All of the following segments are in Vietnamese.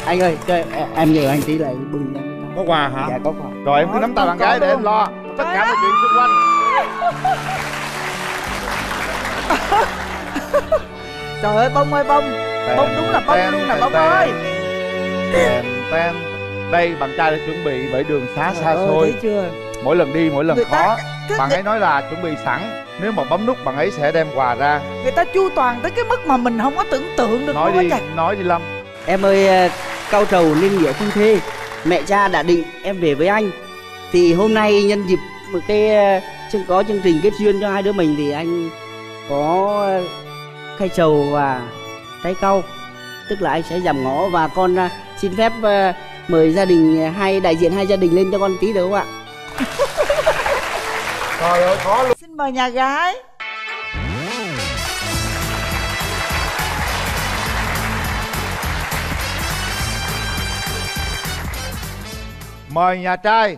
Anh ơi, em nhờ anh tí lại bưng ra. Có quà hả? Dạ có quà. Rồi em cứ nắm tay bạn gái để em lo tất cả mọi chuyện xung quanh. Trời ơi Bông ơi Bông, Bông đúng là Bông luôn nè Bông ơi. Tên đây bạn trai đã chuẩn bị bởi đường xá xa xôi. Thấy chưa? Mỗi lần đi mỗi lần Người khó. ta Bạn ấy nói là chuẩn bị sẵn, nếu mà bấm nút bạn ấy sẽ đem quà ra. Người ta chu toàn tới cái mức mà mình không có tưởng tượng được. Nói đi Lâm. Em ơi, cau trầu nên nghĩa phu thê. Mẹ cha đã định em về với anh. Thì hôm nay nhân dịp một cái có chương trình kết duyên cho hai đứa mình thì anh có khay trầu và trái cau. Tức là anh sẽ giảm ngõ và con xin phép mời gia đình đại diện hai gia đình lên cho con tí được không ạ? Trời ơi khó luôn. Xin mời nhà gái. Mời nhà trai.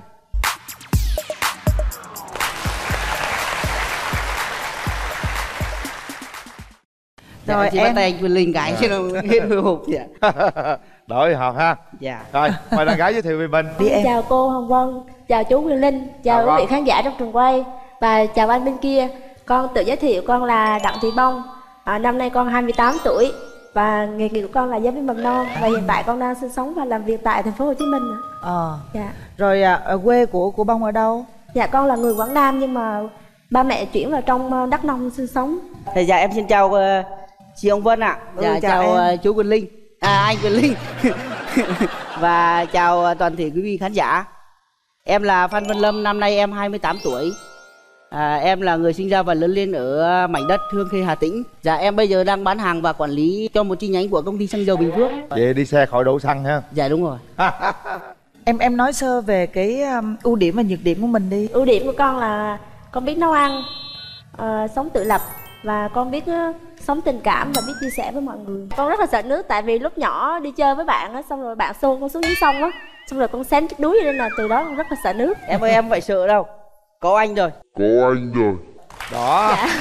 Rồi em bắt tay anh Quyền Linh cái chứ nó hết hồi hộp vậy. Đợi hợp ha. Dạ. Rồi mời đàn gái giới thiệu về mình. Chào cô Hồng Vân, chào chú Quyền Linh, chào quý vị khán giả trong trường quay và chào anh bên kia. Con tự giới thiệu, con là Đặng Thị Bông. Năm nay con 28 tuổi và nghề nghiệp của con là giáo viên mầm non và hiện tại con đang sinh sống và làm việc tại thành phố Hồ Chí Minh. Dạ. Rồi quê của Bông ở đâu? Dạ con là người Quảng Nam nhưng mà ba mẹ chuyển vào trong Đắk Nông sinh sống. Dạ em xin chào chị Hồng Vân ạ. Dạ chào chú Quyền Linh. Anh Quyền Linh. Và chào toàn thể quý vị khán giả. Em là Phan Văn Lâm, năm nay em 28 tuổi. Em là người sinh ra và lớn lên ở mảnh đất Hương Khê, Hà Tĩnh. Dạ em bây giờ đang bán hàng và quản lý cho một chi nhánh của công ty xăng dầu Bình Phước. Vậy đi xe khỏi đổ xăng ha. Dạ đúng rồi. Em nói sơ về cái ưu điểm và nhược điểm của mình đi. Ưu điểm của con là con biết nấu ăn, sống tự lập và con biết sống tình cảm và biết chia sẻ với mọi người. Con rất là sợ nước tại vì lúc nhỏ đi chơi với bạn á, xong rồi bạn xô con xuống dưới sông á, xong rồi con xém chiếc đuối nên là từ đó con rất là sợ nước. Em ơi em phải sợ đâu, có anh rồi. Đó. Dạ.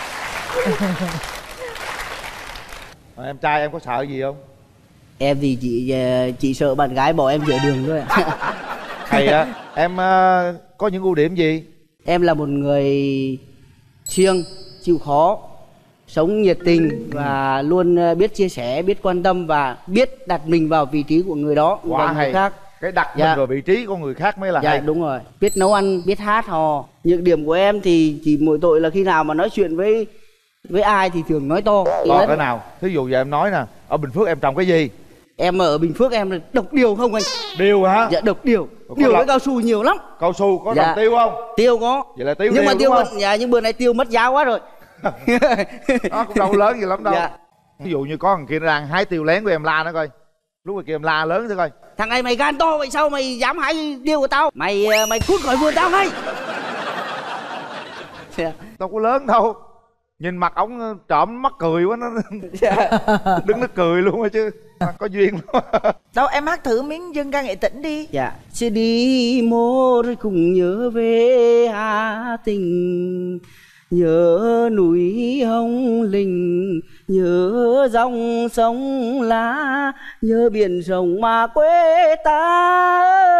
Em trai em có sợ gì không? Em thì chị sợ bạn gái bỏ em giữa đường thôi ạ. Hay á. Em có những ưu điểm gì? Em là một người siêng, chịu khó, sống nhiệt tình và luôn biết chia sẻ, biết quan tâm và biết đặt mình vào vị trí của người đó. Quá hay. Khác. Cái đặt mình vào vị trí của người khác mới là hay. Đúng rồi. Biết nấu ăn, biết hát hò. Nhược điểm của em thì chỉ mỗi tội là khi nào mà nói chuyện với ai thì thường nói to. To cỡ nào? Thí dụ giờ em nói nè, ở Bình Phước em trồng cái gì? Em ở Bình Phước em là độc điều không anh? Điều hả? Dạ độc điều. Điều với cao su nhiều lắm. Cao su có trồng tiêu không? Tiêu có. Vậy là tiêu nhưng mà tiêu nhưng bữa nay tiêu mất giá quá rồi. Nó cũng đâu lớn gì lắm đâu. Ví dụ như có thằng kia nó đang hái tiêu lén của em la nó coi. Lúc kia em la lớn thôi coi. Thằng này mày gan to vậy sao mày dám hái tiêu của tao? Mày cút khỏi vườn tao ngay. Đâu có lớn đâu. Nhìn mặt ổng trộm mắc cười quá nó. Đứng nó cười luôn á chứ. Có duyên luôn. Đâu em hát thử miếng dân ca nghệ tĩnh đi. Dạ. Sẽ đi một cùng nhớ về Hà Tĩnh, nhớ núi Hồng Linh, nhớ dòng sông lá, nhớ biển rộng mà quê ta.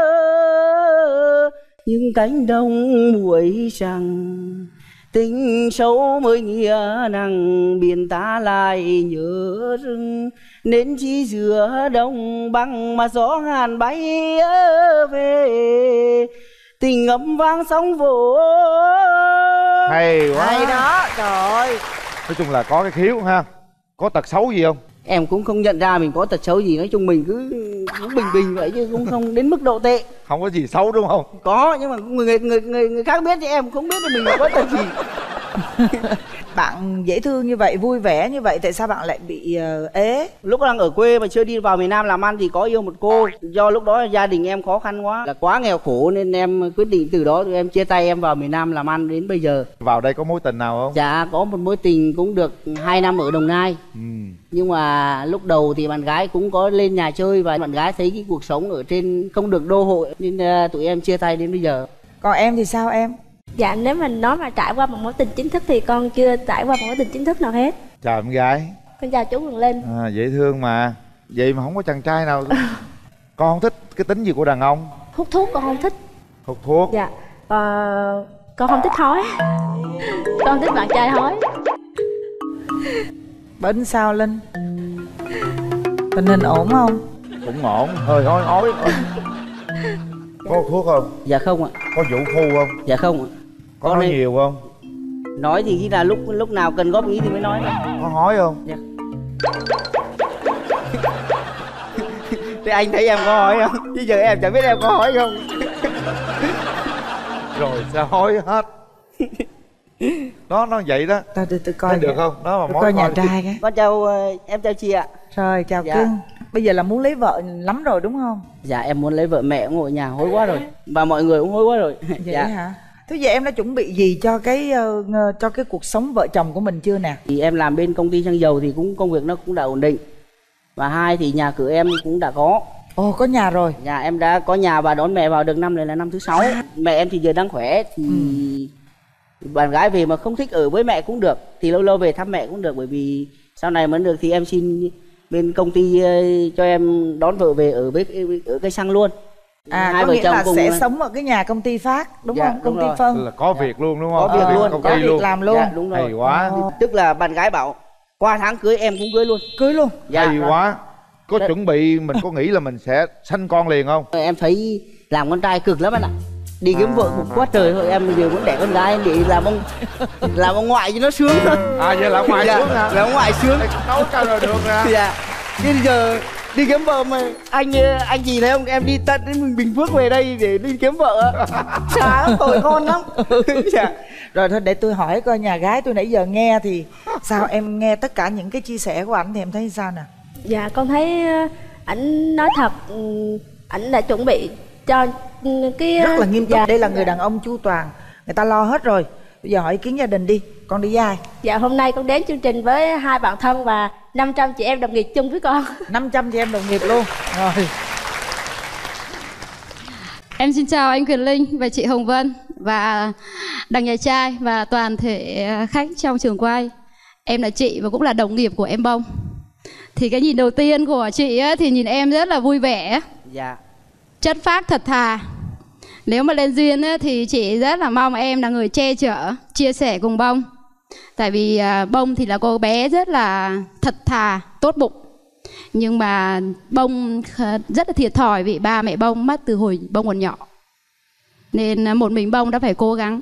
Những cánh đồng muối rằng tình sâu mới nghĩa nặng, biển ta lại nhớ rừng nên chỉ giữa đông băng mà gió ngàn bay về, tình ngập vang sóng vỗ. Hay quá. Hay đó, trời ơi. Nói chung là có cái khiếu ha. Có tật xấu gì không? Em cũng không nhận ra mình có tật xấu gì, nói chung mình cứ bình bình vậy chứ cũng không đến mức độ tệ. Không có gì xấu đúng không? Có, nhưng mà người khác biết chứ em không biết là mình có tật gì. Bạn dễ thương như vậy, vui vẻ như vậy, tại sao bạn lại bị ế? Lúc đang ở quê mà chưa đi vào miền Nam làm ăn thì có yêu một cô. Do lúc đó gia đình em khó khăn quá, là quá nghèo khổ nên em quyết định từ đó em chia tay, em vào miền Nam làm ăn đến bây giờ. Vào đây có mối tình nào không? Dạ có một mối tình cũng được 2 năm ở Đồng Nai. Nhưng mà lúc đầu thì bạn gái cũng có lên nhà chơi và bạn gái thấy cái cuộc sống ở trên không được đô hội nên tụi em chia tay đến bây giờ. Còn em thì sao em? Dạ nếu mình nói mà trải qua một mối tình chính thức thì con chưa trải qua một mối tình chính thức nào hết. Chào em gái. Con chào chú Quyền Linh. Dễ thương mà. Vậy mà không có chàng trai nào Con không thích cái tính gì của đàn ông? Hút thuốc con không thích. Hút thuốc. Dạ. Con không thích hói. Con không thích bạn trai hói. Bên sao Linh? Tình hình ổn không? Cũng ổn, hơi hói hói. Có hút thuốc không? Dạ không ạ. Có vũ phu không? Dạ không ạ. Có nói nhiều không? Nói thì khi là lúc nào cần góp ý thì mới nói thôi. Có hói không? Dạ. Thế anh thấy em có hỏi không? Chứ giờ em chẳng biết em có hỏi không. Rồi sao hói hết. Nó vậy đó. Tôi coi được không? Đó mà coi nhà trai cái. Con chào em, chào chị ạ. Rồi chào Dạ. cưng. Bây giờ là muốn lấy vợ lắm rồi đúng không? Dạ em muốn lấy vợ, mẹ cũng ngồi ở nhà hối quá rồi. Và mọi người cũng hối quá rồi. Vậy Dạ. hả? Thế giờ em đã chuẩn bị gì cho cái cuộc sống vợ chồng của mình chưa nè? Thì em làm bên công ty xăng dầu thì công việc nó cũng đã ổn định. Và hai thì nhà cửa em cũng đã có. Ồ, có nhà rồi. Dạ em đã có nhà và đón mẹ vào được năm này là năm thứ 6. Mẹ em thì giờ đang khỏe thì bạn gái về mà không thích ở với mẹ cũng được, thì lâu lâu về thăm mẹ cũng được, bởi vì sau này mới được thì em xin bên công ty cho em đón vợ về ở cây xăng luôn. Hai có vợ nghĩa chồng là cùng sẽ sống ở cái nhà công ty Phát đúng dạ, không? Công đúng ty rồi. Phân là có việc luôn đúng không? Có việc luôn, có việc làm luôn. Dạ, đúng rồi. Hay quá. Tức là bạn gái bảo qua tháng cưới em cũng cưới luôn. Cưới luôn. Dạ, hay quá. Có chuẩn bị, mình có nghĩ là mình sẽ sanh con liền không? Em thấy làm con trai cực lắm anh ạ. Đi kiếm vợ một quá trời thôi, em giờ muốn đẻ con gái để làm ông ngoại cho nó sướng thôi. Vậy là ông ngoại Dạ, sướng hả? là ông ngoại sướng. Nấu sao rồi được nè. Dạ. Chứ giờ đi kiếm vợ mà anh chị thấy không, em đi tận đến Bình Phước về đây để đi kiếm vợ. Xa lắm, tội con lắm. Dạ. Rồi thôi để tôi hỏi coi nhà gái tôi nãy giờ nghe thì sao, em nghe tất cả những cái chia sẻ của anh thì em thấy sao nè? Dạ con thấy ảnh nói thật, ảnh đã chuẩn bị cho cái rất là nghiêm túc. dạ, Đây là người đàn ông chu toàn, người ta lo hết rồi. Bây giờ hỏi ý kiến gia đình đi, con đi với ai? Dạ hôm nay con đến chương trình với 2 bạn thân và 500 chị em đồng nghiệp chung với con. 500 chị em đồng nghiệp luôn. Rồi. Em xin chào anh Quyền Linh và chị Hồng Vân và đằng nhà trai và toàn thể khách trong trường quay. Em là chị và cũng là đồng nghiệp của em Bông. Thì cái nhìn đầu tiên của chị ấy, thì nhìn em rất là vui vẻ. Dạ. Chất phác thật thà. Nếu mà lên duyên ấy, thì chị rất là mong em là người che chở, chia sẻ cùng Bông. Tại vì Bông thì là cô bé rất là thật thà, tốt bụng. Nhưng mà Bông rất là thiệt thòi vì ba mẹ Bông mất từ hồi Bông còn nhỏ. Nên một mình Bông đã phải cố gắng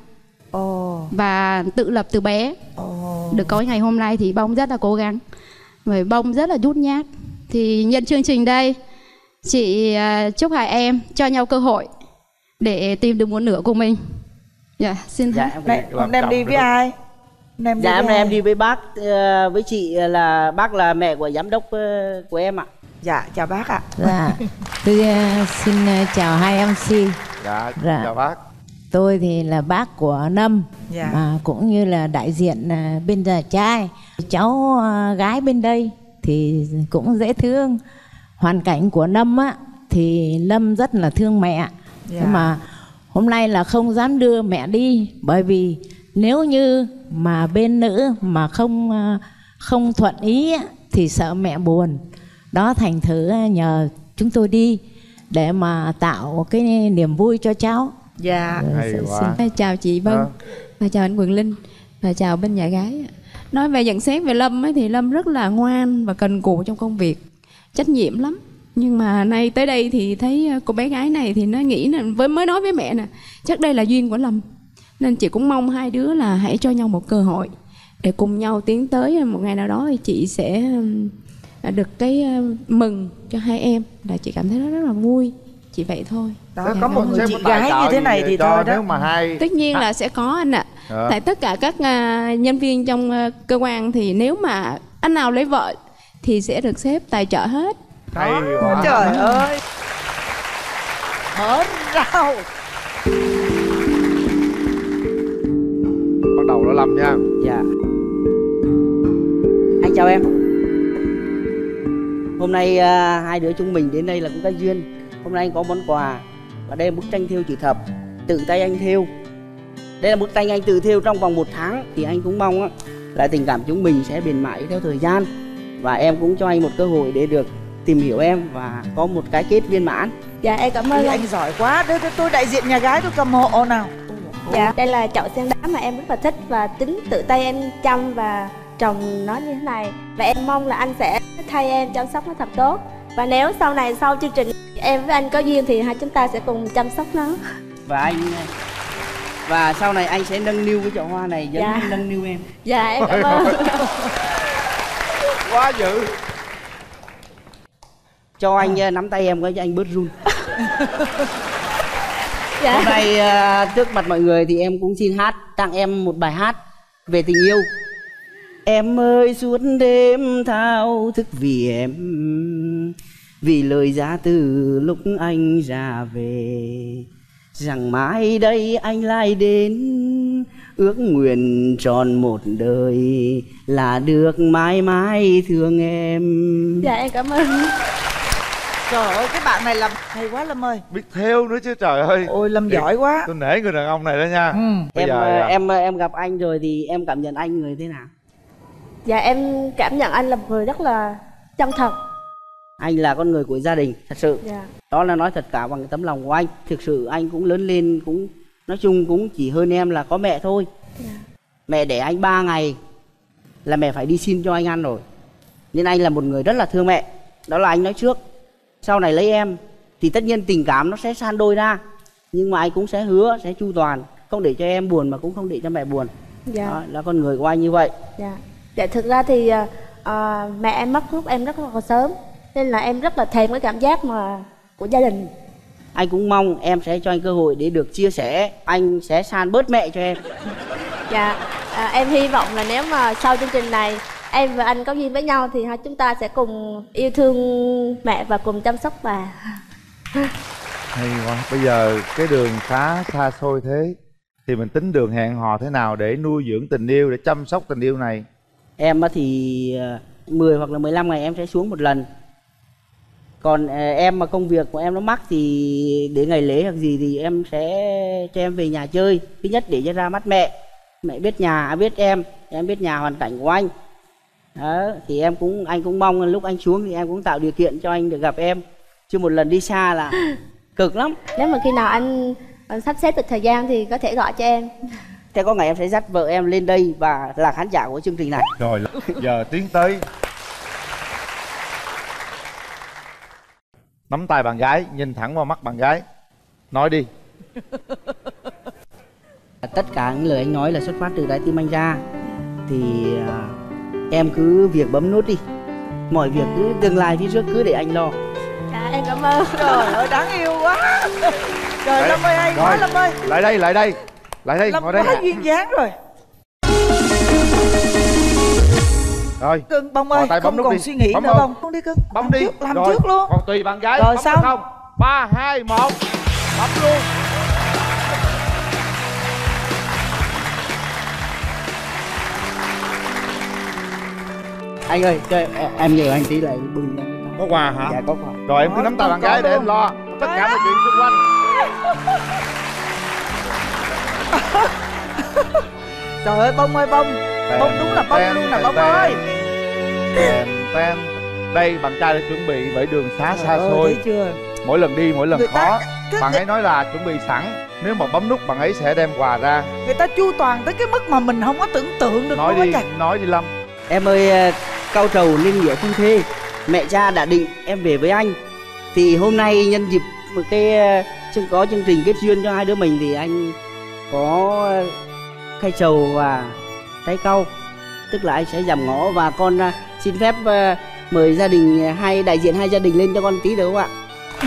và tự lập từ bé. Được có ngày hôm nay thì Bông rất là cố gắng. Bởi Bông rất là nhút nhát. Thì nhân chương trình đây, chị chúc hai em cho nhau cơ hội để tìm được một nửa của mình. Dạ, xin dạ, hôm nay em đi với ai? Dạ hôm nay em đi với bác, với chị là bác là mẹ của giám đốc của em ạ. Dạ chào bác ạ. Dạ tôi xin chào hai MC. Dạ, chào bác. Tôi thì là bác của Nâm, dạ. Mà cũng như là đại diện bên nhà trai. Cháu gái bên đây thì cũng dễ thương. Hoàn cảnh của Nâm á thì Lâm rất là thương mẹ. Nhưng mà hôm nay là không dám đưa mẹ đi, bởi vì nếu như mà bên nữ mà không thuận ý á, thì sợ mẹ buồn. Đó thành thử nhờ chúng tôi đi để mà tạo cái niềm vui cho cháu. Dạ. Xin chào chị Vân và chào anh Quyền Linh và chào bên nhà gái. Nói về nhận xét về Lâm ấy, thì Lâm rất là ngoan và cần cù trong công việc, trách nhiệm lắm. Nhưng mà nay tới đây thì thấy cô bé gái này thì nó nghĩ là mới nói với mẹ nè, chắc đây là duyên của Lâm. Nên chị cũng mong hai đứa là hãy cho nhau một cơ hội để cùng nhau tiến tới một ngày nào đó thì chị sẽ được cái mừng cho hai em. Là chị cảm thấy nó rất là vui. Chỉ vậy thôi. Đó, có một người chị gái như thế này thì thôi đó. Nếu mà hai... Tất nhiên là sẽ có anh ạ. Tại tất cả các nhân viên trong cơ quan thì nếu mà anh nào lấy vợ thì sẽ được sếp tài trợ hết. Hay quá. Trời ơi. Mở rào. Bắt đầu nó Lâm nha. Dạ. Anh chào em. Hôm nay hai đứa chúng mình đến đây là cũng có duyên. Hôm nay anh có món quà và đây là bức tranh thêu chữ thập tự tay anh thêu. Đây là bức tranh anh tự thêu trong vòng 1 tháng. Thì anh cũng mong là tình cảm chúng mình sẽ bền mãi theo thời gian. Và em cũng cho anh một cơ hội để được tìm hiểu em và có một cái kết viên mãn. Dạ em cảm ơn anh giỏi quá. Đây tôi đại diện nhà gái tôi cầm hộ nào. Dạ đây là chậu sen đá mà em rất là thích và tính tự tay em chăm và trồng nó như thế này. Và em mong là anh sẽ thay em chăm sóc nó thật tốt. Và nếu sau này sau chương trình em với anh có duyên thì hai chúng ta sẽ cùng chăm sóc nó. Và sau này anh sẽ nâng niu cái chậu hoa này giống như nâng niu em. Dạ em cảm ơn. Quá dữ. Cho anh nắm tay em cái cho anh bớt run. Dạ. Hôm nay trước mặt mọi người thì em cũng xin hát tặng em một bài hát về tình yêu. Em ơi suốt đêm thao thức vì em, vì lời ra từ lúc anh ra về, rằng mãi đây anh lại đến, ước nguyện tròn một đời là được mãi mãi thương em. Dạ em cảm ơn. Trời ơi cái bạn này làm hay quá Lâm ơi. Biết theo nữa chứ trời ơi. Ôi Lâm giỏi quá. Tôi nể người đàn ông này đó nha. Bây giờ em gặp anh rồi thì em cảm nhận anh người thế nào? Dạ em cảm nhận anh là một người rất là chân thật. Anh là con người của gia đình thật sự. Dạ. Đó là nói thật cả bằng tấm lòng của anh. Thực sự anh cũng lớn lên cũng nói chung cũng chỉ hơn em là có mẹ thôi. Dạ. Mẹ đẻ anh 3 ngày là mẹ phải đi xin cho anh ăn rồi. Nên anh là một người rất là thương mẹ. Đó là anh nói trước. Sau này lấy em thì tất nhiên tình cảm nó sẽ san đôi ra, nhưng mà anh cũng sẽ hứa sẽ chu toàn, không để cho em buồn mà cũng không để cho mẹ buồn. Dạ. Đó là con người của anh như vậy. Dạ. Dạ thực ra thì mẹ em mất lúc em rất là sớm, nên là em rất là thèm cái cảm giác mà của gia đình. Anh cũng mong em sẽ cho anh cơ hội để được chia sẻ, anh sẽ san bớt mẹ cho em. Dạ em hy vọng là nếu mà sau chương trình này em và anh có duyên với nhau thì hai chúng ta sẽ cùng yêu thương mẹ và cùng chăm sóc bà. Hay quá. Bây giờ cái đường khá xa xôi thế thì mình tính đường hẹn hò thế nào để nuôi dưỡng tình yêu, để chăm sóc tình yêu này? Em thì 10 hoặc là 15 ngày em sẽ xuống một lần. Còn em mà công việc của em nó mắc thì để ngày lễ hoặc gì thì em sẽ cho em về nhà chơi. Thứ nhất để cho ra mắt mẹ. Mẹ biết nhà, biết em biết nhà hoàn cảnh của anh. Đó, thì anh cũng mong lúc anh xuống thì em cũng tạo điều kiện cho anh được gặp em. Chứ một lần đi xa là cực lắm. Nếu mà khi nào anh sắp xếp được thời gian thì có thể gọi cho em. Thế có ngày em sẽ dắt vợ em lên đây và là khán giả của chương trình này. Rồi giờ tiến tới nắm tay bạn gái, nhìn thẳng vào mắt bạn gái, nói đi. Tất cả những lời anh nói là xuất phát từ trái tim anh ra. Thì em cứ việc bấm nút đi. Mọi việc cứ tương lai phía trước cứ để anh lo. Dạ em cảm ơn. Trời ơi đáng yêu quá. Trời Lâm ơi hay quá Lâm ơi. Lại đây Lâm ngồi đây. quá duyên dáng rồi. Rồi Cưng Bông ơi, không còn suy nghĩ nữa Bông. Không đi cưng. Bấm đi. Làm rồi, trước luôn. Còn tùy bạn gái rồi bấm xong. không? 3, 2, 1 bấm luôn. Anh ơi, cho em nhờ anh tí lại bưng. Có quà hả? Dạ có quà. Rồi em cứ nắm tay bạn gái để em lo tất cả mọi chuyện xung quanh. Trời ơi Bông ơi Bông. Bông đúng là Bông luôn nè Bông ơi. Tem. Đây bạn trai đã chuẩn bị bởi đường xá xa xôi. Thấy chưa? Mỗi lần đi mỗi lần Người khó. ta... Bạn ấy nói là chuẩn bị sẵn, nếu mà bấm nút bạn ấy sẽ đem quà ra. Người ta chu toàn tới cái mức mà mình không có tưởng tượng được. Nói đi Lâm. Em ơi, cao trầu nên nghĩa phu thê, mẹ cha đã định em về với anh. Thì hôm nay nhân dịp một cái có chương trình kết duyên cho hai đứa mình thì anh có khay trầu và trái cau, tức là anh sẽ giảm ngõ. Và con xin phép mời gia đình đại diện hai gia đình lên cho con tí được không ạ?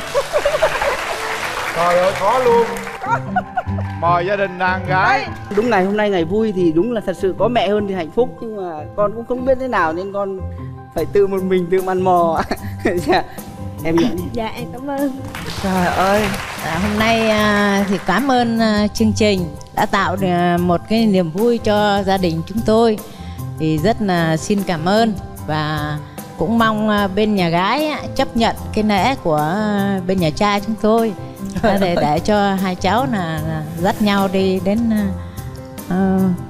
Trời ơi khó luôn. Mời gia đình đàn gái. Đúng ngày hôm nay ngày vui thì đúng là thật sự có mẹ hơn thì hạnh phúc, nhưng mà con cũng không biết thế nào nên con phải tự một mình tự mằn mò. Em nhận. Dạ em cảm ơn. Trời ơi. Hôm nay thì cảm ơn chương trình đã tạo một cái niềm vui cho gia đình chúng tôi. Thì rất là xin cảm ơn. Và cũng mong bên nhà gái chấp nhận cái lễ của bên nhà trai chúng tôi, để cho hai cháu là dắt nhau đi đến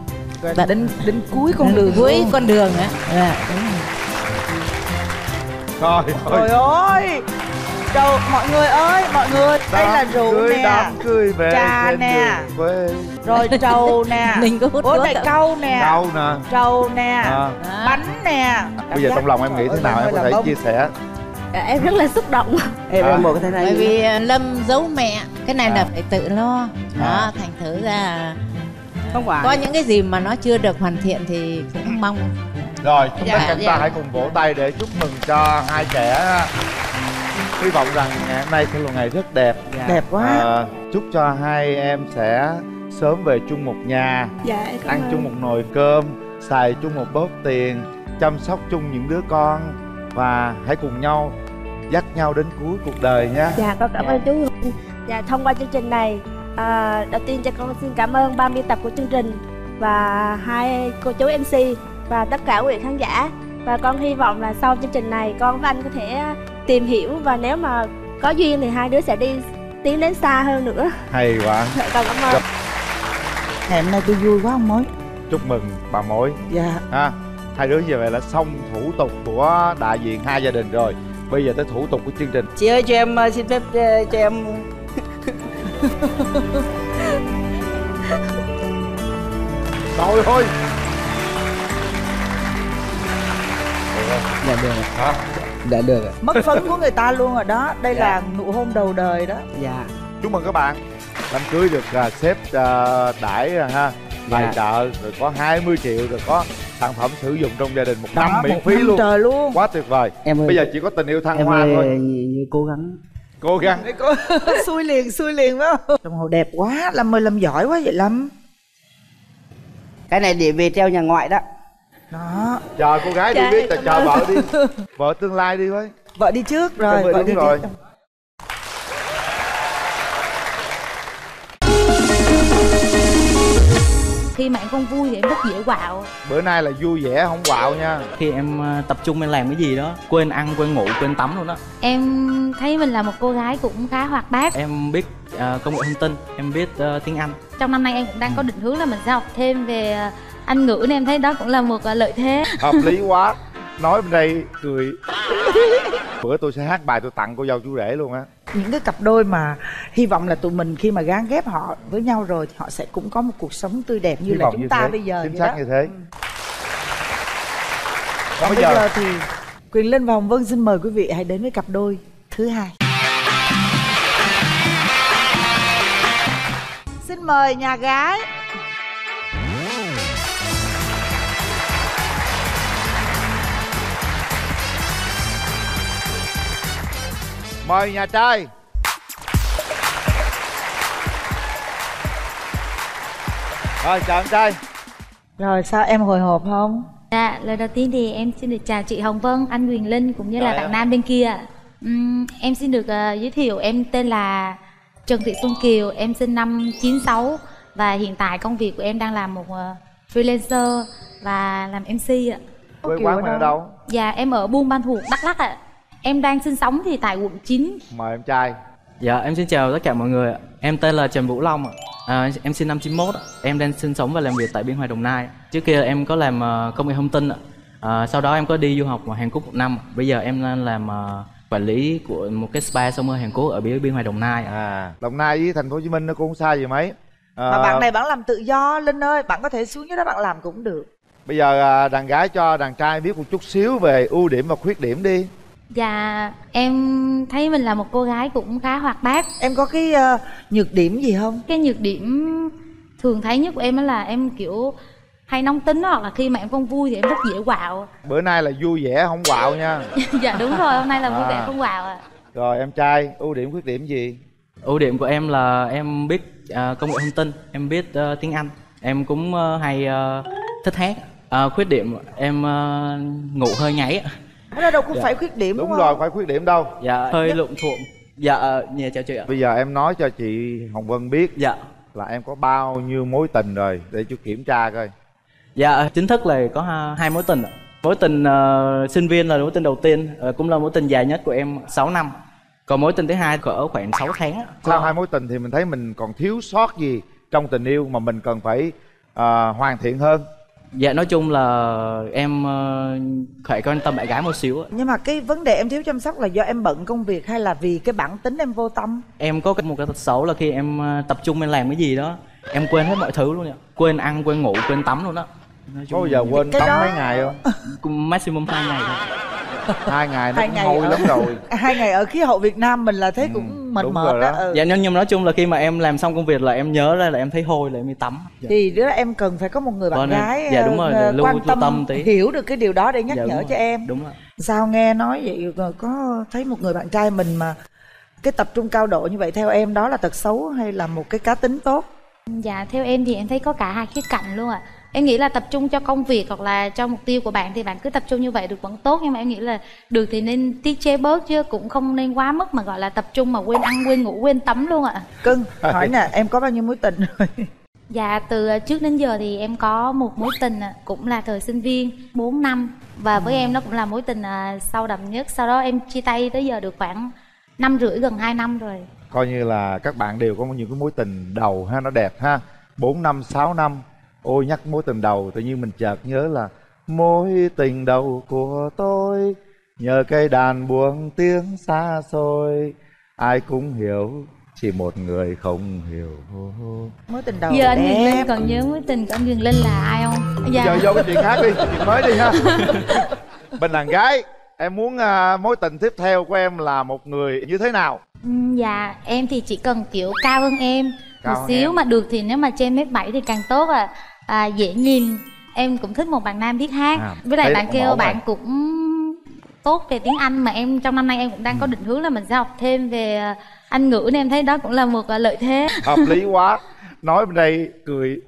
đến cuối con đường. Cuối con đường á. Trời ơi, Trời, mọi người ơi, mọi người, đây là rượu nè, đám cưới về trà nè, rồi trầu nè, Mình có hút bố thuốc này cau nè, trầu nè, bánh nè. Bây giờ trong lòng em nghĩ thế nào, em có thể chia sẻ? Em rất là xúc động. Em một cái bởi vì Lâm giấu mẹ, cái này là phải tự lo. Đó, thành thử ra không phải có những cái gì mà nó chưa được hoàn thiện thì cũng mong. Rồi, chúng ta hãy cùng vỗ tay để chúc mừng cho hai trẻ. Hy vọng rằng ngày hôm nay sẽ là một ngày rất đẹp. Đẹp quá. Chúc cho hai em sẽ sớm về chung một nhà, ăn chung một nồi cơm, xài chung một bóp tiền, chăm sóc chung những đứa con và hãy cùng nhau dắt nhau đến cuối cuộc đời nhé. Dạ, con cảm ơn chú. Dạ, thông qua chương trình này, đầu tiên cho con xin cảm ơn 30 tập của chương trình và hai cô chú MC và tất cả quý vị khán giả. Và con hy vọng là sau chương trình này con và anh có thể tìm hiểu và nếu mà có duyên thì hai đứa sẽ tiến đến xa hơn nữa. Hay quá. Con cảm ơn. Ngày hôm nay tôi vui quá ông Mối. Chúc mừng bà Mối. Dạ. Hai đứa như vậy là xong thủ tục của đại diện hai gia đình rồi. Bây giờ tới thủ tục của chương trình. Chị ơi, cho em xin phép cho em. Thôi thôi. Dạ được. Hả? Dạ được ạ. Mất phấn của người ta luôn rồi đó. Đây là nụ hôn đầu đời đó. Dạ. Chúc mừng các bạn. Đám cưới được sếp đãi ha. Tài trợ rồi có 20 triệu rồi có sản phẩm sử dụng trong gia đình 1 năm miễn phí luôn. Trời luôn. Quá tuyệt vời. Em ơi, bây giờ chỉ có tình yêu thăng hoa thôi. Như cố gắng. Cố gắng. Xui liền phải không? Đồng hồ đẹp quá, Lâm ơi, Lâm giỏi quá vậy Lâm. Cái này để về treo nhà ngoại đó. Đó. Chờ cô gái đi biết, chờ vợ đi. Vợ tương lai đi với. Vợ đi trước rồi, vợ đi rồi. trước. Khi mà em không vui thì em rất dễ quạo. Bữa nay là vui vẻ không quạo nha. Khi em tập trung em làm cái gì đó, quên ăn, quên ngủ, quên tắm luôn đó. Em thấy mình là một cô gái cũng khá hoạt bát. Em biết công nghệ thông tin, em biết tiếng Anh. Trong năm nay em cũng đang có định hướng là mình sẽ học thêm về Anh ngữ nên em thấy đó cũng là một lợi thế. Hợp lý quá. Nói bên đây cười. Bữa tôi sẽ hát bài tôi tặng cô dâu chú rể luôn á. Những cái cặp đôi mà hy vọng là tụi mình khi mà gán ghép họ với nhau rồi thì họ sẽ cũng có một cuộc sống tươi đẹp như là chúng ta bây giờ. Chính xác như thế. Còn bây giờ thì Quyền Linh và Hồng Vân xin mời quý vị hãy đến với cặp đôi thứ hai. Xin mời nhà gái. Mời nhà trai. Rồi chào anh trai. Rồi sao em hồi hộp không? Dạ, lời đầu tiên thì em xin được chào chị Hồng Vân, anh Quyền Linh cũng như là bạn nam bên kia. Em xin được giới thiệu, em tên là Trần Thị Xuân Kiều, em sinh năm 96 và hiện tại công việc của em đang làm một freelancer và làm MC ạ. Quê quán mình ở đâu? Dạ, em ở Buôn Ma Thuột, Đắk Lắk ạ. Em đang sinh sống thì tại quận 9. Mời em trai. Dạ, em xin chào tất cả mọi người. Em tên là Trần Vũ Long. Em sinh năm 91. Em đang sinh sống và làm việc tại Biên Hòa, Đồng Nai. Trước kia em có làm công nghệ thông tin. Sau đó em có đi du học ở Hàn Quốc 1 năm. Bây giờ em đang làm quản lý của một cái spa summer Hàn Quốc ở Biên Hòa, Đồng Nai. Đồng Nai với thành phố Hồ Chí Minh nó cũng không xa gì mấy. Mà bạn này bạn làm tự do Linh ơi, bạn có thể xuống dưới đó bạn làm cũng được. Bây giờ đàn gái cho đàn trai biết một chút xíu về ưu điểm và khuyết điểm đi. Dạ, em thấy mình là một cô gái cũng khá hoạt bát. Em có cái nhược điểm gì không? Cái nhược điểm thường thấy nhất của em là em kiểu hay nóng tính hoặc là khi mà em không vui thì em rất dễ quạo. Bữa nay là vui vẻ không quạo nha. Dạ đúng rồi, hôm nay là vui vẻ không quạo ạ. Rồi em trai, ưu điểm khuyết điểm gì? Ưu điểm của em là em biết công nghệ thông tin, em biết tiếng Anh. Em cũng hay thích hát. Khuyết điểm em ngủ hơi ngáy. Nó đâu cũng phải khuyết điểm đúng không? Đúng rồi, phải khuyết điểm đâu. Dạ, hơi lộn thuộm. Dạ, chào chị ạ. Bây giờ em nói cho chị Hồng Vân biết. Dạ. Là em có bao nhiêu mối tình rồi để chú kiểm tra coi. Dạ, chính thức là có 2 mối tình. Mối tình sinh viên là mối tình đầu tiên, cũng là mối tình dài nhất của em 6 năm. Còn mối tình thứ hai cỡ khoảng 6 tháng. Sau 2 mối tình thì mình thấy mình còn thiếu sót gì trong tình yêu mà mình cần phải hoàn thiện hơn? Dạ nói chung là em phải quan tâm bạn gái một xíu. Nhưng mà cái vấn đề em thiếu chăm sóc là do em bận công việc hay là vì cái bản tính em vô tâm? Em có một cái tật xấu là khi em tập trung em làm cái gì đó em quên hết mọi thứ luôn ạ. Quên ăn, quên ngủ, quên tắm luôn đó. Có bao giờ quên tắm mấy ngày không? Maximum 2 ngày thôi. 2 ngày nó cũng hôi lắm rồi. 2 ngày ở khí hậu Việt Nam mình là thấy cũng mệt mệt đó. Dạ nhưng nói chung là khi mà em làm xong công việc là em nhớ ra là em thấy hôi là em đi tắm. Thì đứa em cần phải có một người bạn gái dạ, đúng rồi, quan tâm tí. hiểu được cái điều đó để nhắc nhở cho em. Đúng rồi. Sao nghe nói vậy có thấy một người bạn trai mình mà cái tập trung cao độ như vậy, theo em đó là tật xấu hay là một cái cá tính tốt? Dạ theo em thì em thấy có cả hai khía cạnh luôn ạ. Em nghĩ là tập trung cho công việc hoặc là cho mục tiêu của bạn thì bạn cứ tập trung như vậy được vẫn tốt, nhưng mà em nghĩ là được thì nên tiết chế bớt chứ cũng không nên quá mức mà gọi là tập trung mà quên ăn, quên ngủ, quên tắm luôn ạ. Cưng, hỏi nè, em có bao nhiêu mối tình rồi? Dạ từ trước đến giờ thì em có một mối tình cũng là thời sinh viên 4 năm. Và với em nó cũng là mối tình sâu đậm nhất. Sau đó em chia tay tới giờ được khoảng 5 rưỡi, gần 2 năm rồi. Coi như là các bạn đều có những cái mối tình đầu ha, nó đẹp ha. 4 năm, 6 năm. Ôi nhắc mối tình đầu tự nhiên mình chợt nhớ là mối tình đầu của tôi nhờ cây đàn buông tiếng xa xôi, ai cũng hiểu chỉ một người không hiểu. Mối tình đầu giờ anh Quyền đẹp. Linh còn nhớ mối tình của anh Quyền Linh là ai không? Dạ. Giờ vô cái chuyện khác đi, chuyện mới đi ha. Bên đàn gái, em muốn mối tình tiếp theo của em là một người như thế nào? Dạ em thì chỉ cần kiểu cao hơn em Cao một xíu em. mà được thì nếu mà trên 1m7 thì càng tốt dễ nhìn. Em cũng thích một bạn nam biết hát. Với lại bạn kêu bạn cũng tốt về tiếng Anh, mà em trong năm nay em cũng đang có định hướng là mình sẽ học thêm về Anh ngữ, nên em thấy đó cũng là một lợi thế. Hợp lý quá. Nói bên đây cười.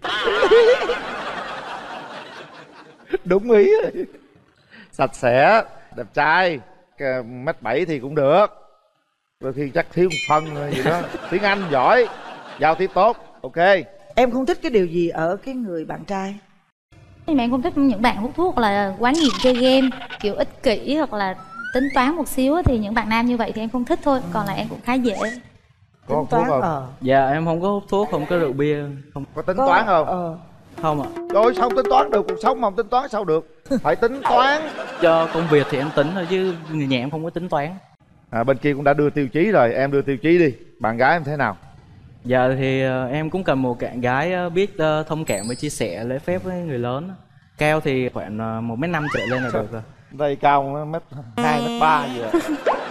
Đúng ý. Sạch sẽ, đẹp trai, 1m7 thì cũng được. Đôi khi chắc thiếu một phân gì đó. Tiếng Anh giỏi, giao tiếp tốt, ok. Em không thích cái điều gì ở cái người bạn trai? Nhưng mà em không thích những bạn hút thuốc hoặc là quá nghiện chơi game, kiểu ích kỷ hoặc là tính toán một xíu thì những bạn nam như vậy thì em không thích thôi. Còn là em cũng khá dễ. Có hút thuốc không? Dạ em không có hút thuốc, không có rượu bia, không có tính toán không? Không ạ. Trời ơi, sao tính toán được, cuộc sống mà không tính toán sao được? Phải tính toán. Cho công việc thì em tính thôi chứ người nhà em không có tính toán. Bên kia cũng đã đưa tiêu chí rồi, em đưa tiêu chí đi. Bạn gái em thế nào? Dạ thì em cũng cần một bạn gái biết thông cảm và chia sẻ lễ phép với người lớn. Cao thì khoảng 1m5 trở lên là được rồi. Đây cao 1m2, 1m3 gì à?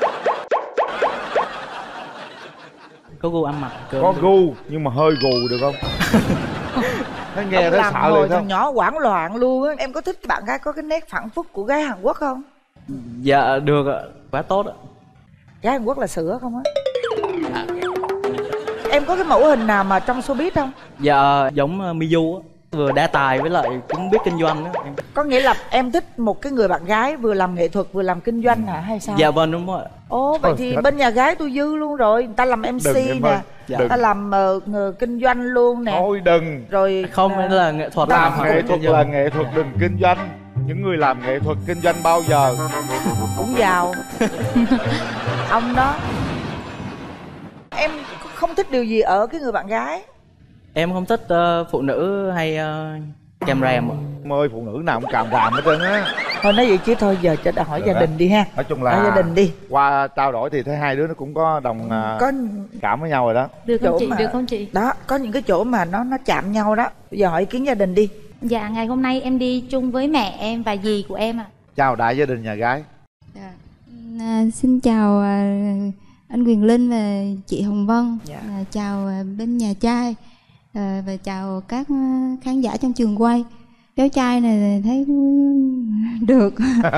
Có gu ăn mặc. Có gu nhưng mà hơi gù được không? Nó nghe thấy sợ liền thằng nhỏ hoảng loạn luôn á. Em có thích bạn gái có cái nét phản phúc của gái Hàn Quốc không? Dạ được ạ, quá tốt ạ. Gái Hàn Quốc là sữa không á? Em có cái mẫu hình nào mà trong showbiz không? Dạ giống Miyu á, vừa đa tài với lại cũng biết kinh doanh á. Có nghĩa là em thích một cái người bạn gái vừa làm nghệ thuật vừa làm kinh doanh hả hay sao? Dạ vâng đúng rồi. Ồ vậy thì bên nhà gái tôi dư luôn rồi. Người ta làm MC nè, người ta làm kinh doanh luôn nè. Thôi đừng. Rồi không phải là nghệ thuật, làm nghệ thuật là nghệ thuật, đừng kinh doanh. Những người làm nghệ thuật kinh doanh bao giờ cũng giàu. Ông đó. Em không thích điều gì ở cái người bạn gái? Em không thích phụ nữ hay càm ràm ạ. Ơi phụ nữ nào cũng càm ràm hết trơn á. Thôi nói vậy chứ thôi giờ cho hỏi gia đình đi ha. Nói chung là hỏi gia đình đi. Qua trao đổi thì thấy hai đứa nó cũng có đồng có cảm với nhau rồi đó. Được không chị? Được không chị? Đó, có những cái chỗ mà nó chạm nhau đó. Bây giờ hỏi ý kiến gia đình đi. Dạ ngày hôm nay em đi chung với mẹ em và dì của em ạ. Chào đại gia đình nhà gái. Xin chào anh Quyền Linh và chị Hồng Vân. Chào bên nhà trai và chào các khán giả trong trường quay. Cháu trai này thấy được.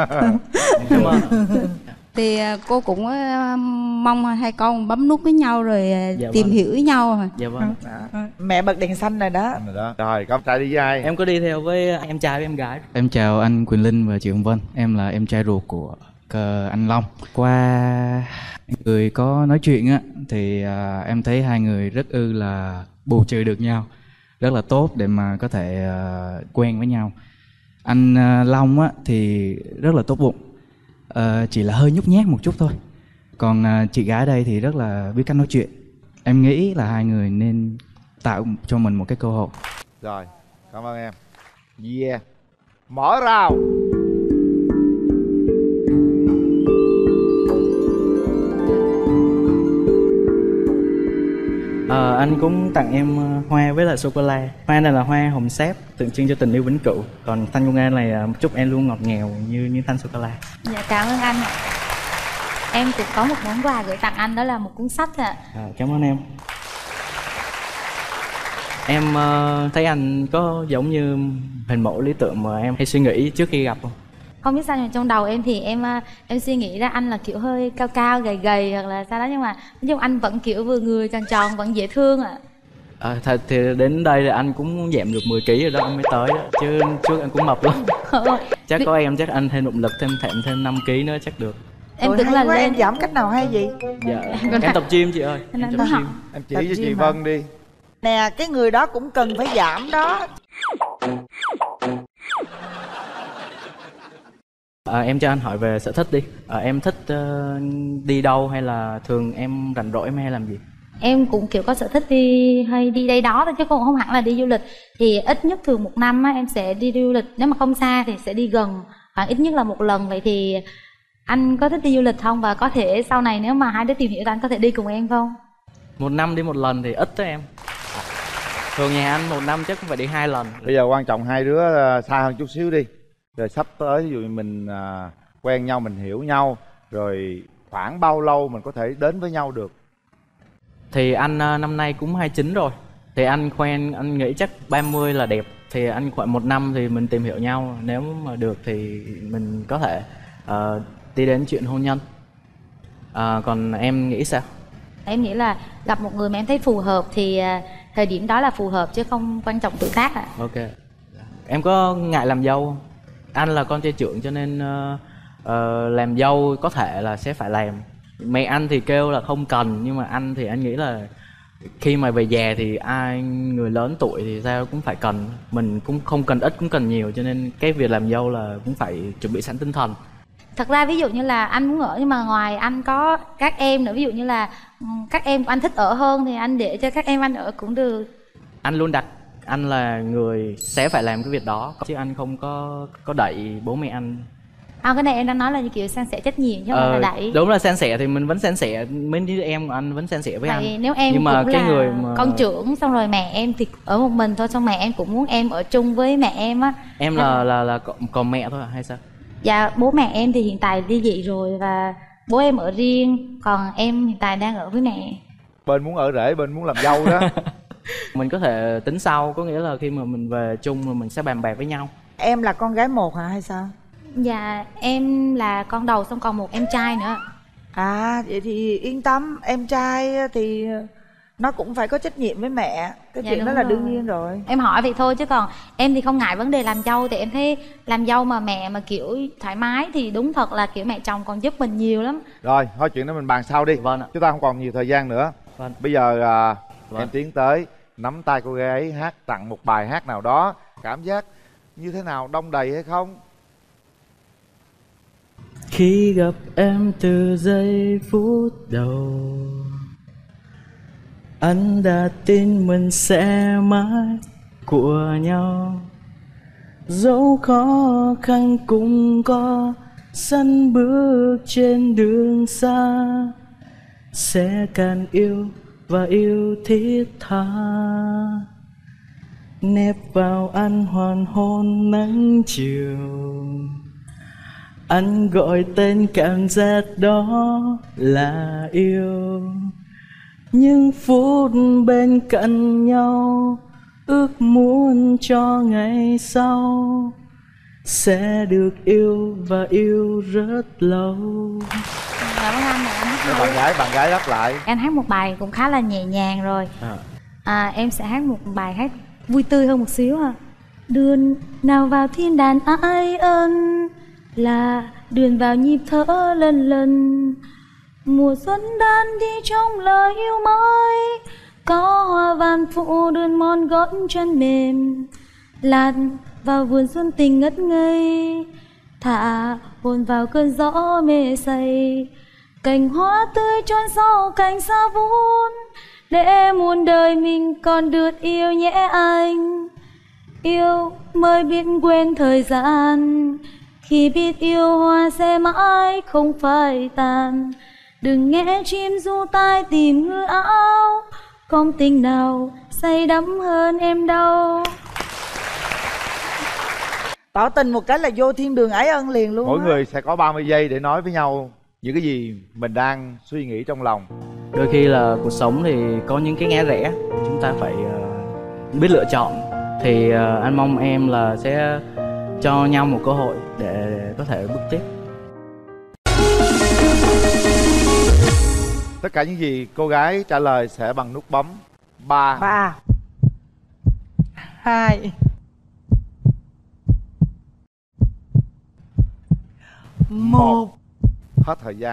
Thì cô cũng mong hai con bấm nút với nhau rồi tìm hiểu với nhau. Dạ vâng. Mẹ bật đèn xanh rồi đó. Rồi con trai đi với ai? Em có đi theo với em trai với em gái. Em chào anh Quyền Linh và chị Hồng Vân. Em là em trai ruột của anh Long. Qua người có nói chuyện á thì em thấy hai người rất là bù trừ được nhau, rất là tốt để mà có thể quen với nhau. Anh Long á thì rất là tốt bụng, chỉ là hơi nhút nhát một chút thôi. Còn chị gái đây thì rất là biết cách nói chuyện. Em nghĩ là hai người nên tạo cho mình một cái cơ hội. Rồi, cảm ơn em. Yeah. Mở rào. Anh cũng tặng em hoa với lại sô-cô-la. Hoa này là hoa hồng sáp, tượng trưng cho tình yêu vĩnh cửu. Còn thanh công an này chúc em luôn ngọt ngào như thanh sô-cô-la. Dạ cảm ơn anh. Em cũng có một món quà gửi tặng anh, đó là một cuốn sách ạ. Cảm ơn em. Em thấy anh có giống như hình mẫu lý tưởng mà em hay suy nghĩ trước khi gặp không? Không biết sao nhưng mà trong đầu em thì em suy nghĩ ra anh là kiểu hơi cao cao, gầy gầy hoặc là sao đó, nhưng mà nói chung anh vẫn kiểu vừa người tròn tròn, vẫn dễ thương ạ. Thật thì đến đây là anh cũng giảm được 10 kg rồi đó, anh mới tới đó. Chứ trước anh cũng mập lắm. Chắc có em chắc anh thêm động lực thêm 5 kg nữa chắc được. Em tưởng là lên em giảm cách nào hay gì? Dạ em tập gym chị ơi. Em tập gym. Em chỉ cho chị Vân đi. Nè, cái người đó cũng cần phải giảm đó. Em cho anh hỏi về sở thích đi. Em thích đi đâu hay là thường em rảnh rỗi em hay làm gì? Em cũng kiểu có sở thích hay đi đây đó thôi chứ không hẳn là đi du lịch. Thì ít nhất thường một năm em sẽ đi du lịch, nếu mà không xa thì sẽ đi gần, khoảng ít nhất là một lần. Vậy thì anh có thích đi du lịch không? Và có thể sau này nếu mà hai đứa tìm hiểu thì anh có thể đi cùng em không? Một năm đi một lần thì ít đó em. Thường nhà anh một năm chắc cũng phải đi 2 lần. Bây giờ quan trọng hai đứa xa hơn chút xíu đi. Rồi sắp tới ví dụ mình quen nhau, mình hiểu nhau, rồi khoảng bao lâu mình có thể đến với nhau được? Thì anh năm nay cũng 29 rồi. Thì anh nghĩ chắc 30 là đẹp. Thì anh khoảng 1 năm thì mình tìm hiểu nhau. Nếu mà được thì mình có thể đi đến chuyện hôn nhân. Còn em nghĩ sao? Em nghĩ là gặp một người mà em thấy phù hợp thì thời điểm đó là phù hợp chứ không quan trọng tuổi tác ạ. Ok. Em có ngại làm dâu không? Anh là con trai trưởng cho nên làm dâu có thể là sẽ phải làm. Mẹ anh thì kêu là không cần, nhưng mà anh thì anh nghĩ là khi mà về già thì người lớn tuổi thì sao cũng phải cần. Mình cũng không cần ít cũng cần nhiều, cho nên cái việc làm dâu là cũng phải chuẩn bị sẵn tinh thần. Thật ra ví dụ như là anh muốn ở nhưng mà ngoài anh có các em nữa, ví dụ như là các em của anh thích ở hơn thì anh để cho các em anh ở cũng được. Anh luôn đặt anh là người sẽ phải làm cái việc đó, chứ anh không có đẩy bố mẹ anh. Cái này em đang nói là như kiểu san sẻ trách nhiệm chứ không phải là đẩy. Đúng là san sẻ thì mình vẫn san sẻ, mấy đứa em của anh vẫn san sẻ với anh. Nếu em nhưng mà cũng cái là người mà con trưởng, xong rồi mẹ em thì ở một mình thôi, xong mẹ em cũng muốn em ở chung với mẹ em á. Em là còn mẹ thôi hay sao? Dạ bố mẹ em thì hiện tại ly dị rồi và bố em ở riêng, còn em hiện tại đang ở với mẹ. Bên muốn ở rể, bên muốn làm dâu đó. Mình có thể tính sau, có nghĩa là khi mà mình về chung rồi mình sẽ bàn bạc với nhau. Em là con gái một hả hay sao? Dạ em là con đầu, xong còn một em trai nữa. Vậy thì yên tâm, em trai thì nó cũng phải có trách nhiệm với mẹ. Cái chuyện đó là đương nhiên rồi. Em hỏi vậy thôi chứ còn em thì không ngại vấn đề làm dâu. Thì em thấy làm dâu mà mẹ mà kiểu thoải mái thì đúng thật là kiểu mẹ chồng còn giúp mình nhiều lắm. Rồi thôi chuyện đó mình bàn sau đi. Vâng ạ. Chúng ta không còn nhiều thời gian nữa. Vâng. Bây giờ em tiến tới nắm tay cô gái ấy, hát tặng một bài hát nào đó. Cảm giác như thế nào, đông đầy hay không? Khi gặp em từ giây phút đầu, anh đã tin mình sẽ mãi của nhau. Dẫu khó khăn cũng có sẵn bước trên đường xa, sẽ càng yêu và yêu thiết tha. Nép vào anh hoàn hôn nắng chiều, anh gọi tên cảm giác đó là yêu. Những phút bên cạnh nhau, ước muốn cho ngày sau sẽ được yêu và yêu rất lâu. Cảm ơn anh. Bạn gái đáp lại. Em hát một bài cũng khá là nhẹ nhàng rồi. Em sẽ hát một bài hát vui tươi hơn một xíu. Đường nào vào thiên đàng ai ân, là đường vào nhịp thở lần lần. Mùa xuân đan đi trong lời yêu mới, có hoa vàng phụ đường mòn gót chân mềm. Lạc vào vườn xuân tình ngất ngây, thả hồn vào cơn gió mê say. Cành hoa tươi trôn sau cành xa vun, để muôn đời mình còn được yêu nhé anh. Yêu mới biết quên thời gian, khi biết yêu hoa sẽ mãi không phai tàn. Đừng nghe chim ru tai tìm hư áo, không tình nào say đắm hơn em đâu. Tỏ tình một cái là vô thiên đường ái ân liền luôn. Mỗi người sẽ có 30 giây để nói với nhau những cái gì mình đang suy nghĩ trong lòng. Đôi khi là cuộc sống thì có những cái ngã rẽ, chúng ta phải biết lựa chọn. Thì anh mong em là sẽ cho nhau một cơ hội để có thể bước tiếp. Tất cả những gì cô gái trả lời sẽ bằng nút bấm 3 2 1. Hết thời gian.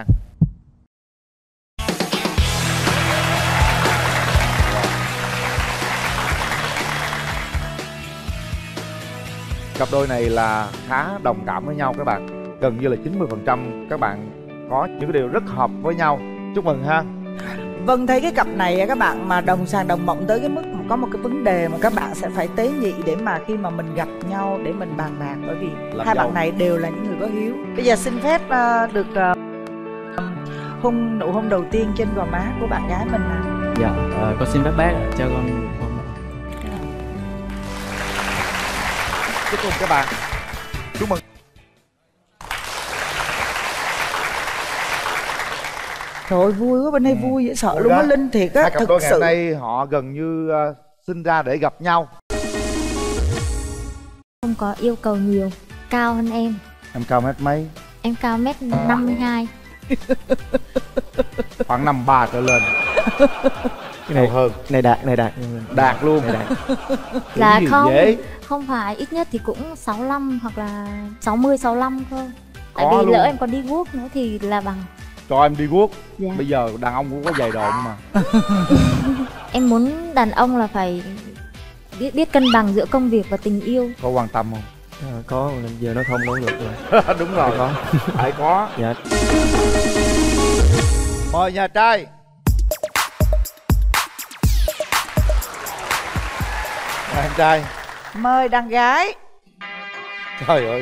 Cặp đôi này là khá đồng cảm với nhau các bạn. Gần như là 90% các bạn có những cái điều rất hợp với nhau. Chúc mừng ha. Vâng, thấy cái cặp này các bạn mà đồng sàng đồng mộng tới cái mức mà có một cái vấn đề mà các bạn sẽ phải tế nhị để mà khi mà mình gặp nhau để mình bàn bạc. Bởi vì hai bạn này đều là những người có hiếu. Bây giờ xin phép được nụ hôn đầu tiên trên gò má của bạn gái mình nè. Dạ, con xin phép bác cho con. Chúc mừng các bạn. Chúc mừng. Trời ơi, vui quá, bên đây vui dễ sợ luôn á Linh, thiệt á. Hai cặp đôi ngày hôm nay họ gần như sinh ra để gặp nhau. Không có yêu cầu nhiều, cao hơn em. Em cao mét mấy? Em cao mét 52. Khoảng 53 trở lên. Cái này hơn. Này đạt. Đạt luôn. Này đạt. Dạ không, không phải, ít nhất thì cũng 65 hoặc là 60, 65 thôi. Tại vì lỡ em còn đi guốc nữa thì là bằng. Cho em đi guốc. Dạ. Bây giờ đàn ông cũng có giày độn mà. Em muốn đàn ông là phải biết cân bằng giữa công việc và tình yêu. Có quan tâm không? Có, giờ nó không nỗ lực rồi. Đúng rồi, có. Phải có. Dạ. Mời nhà trai. Mời anh trai. Mời đàn gái. Trời ơi.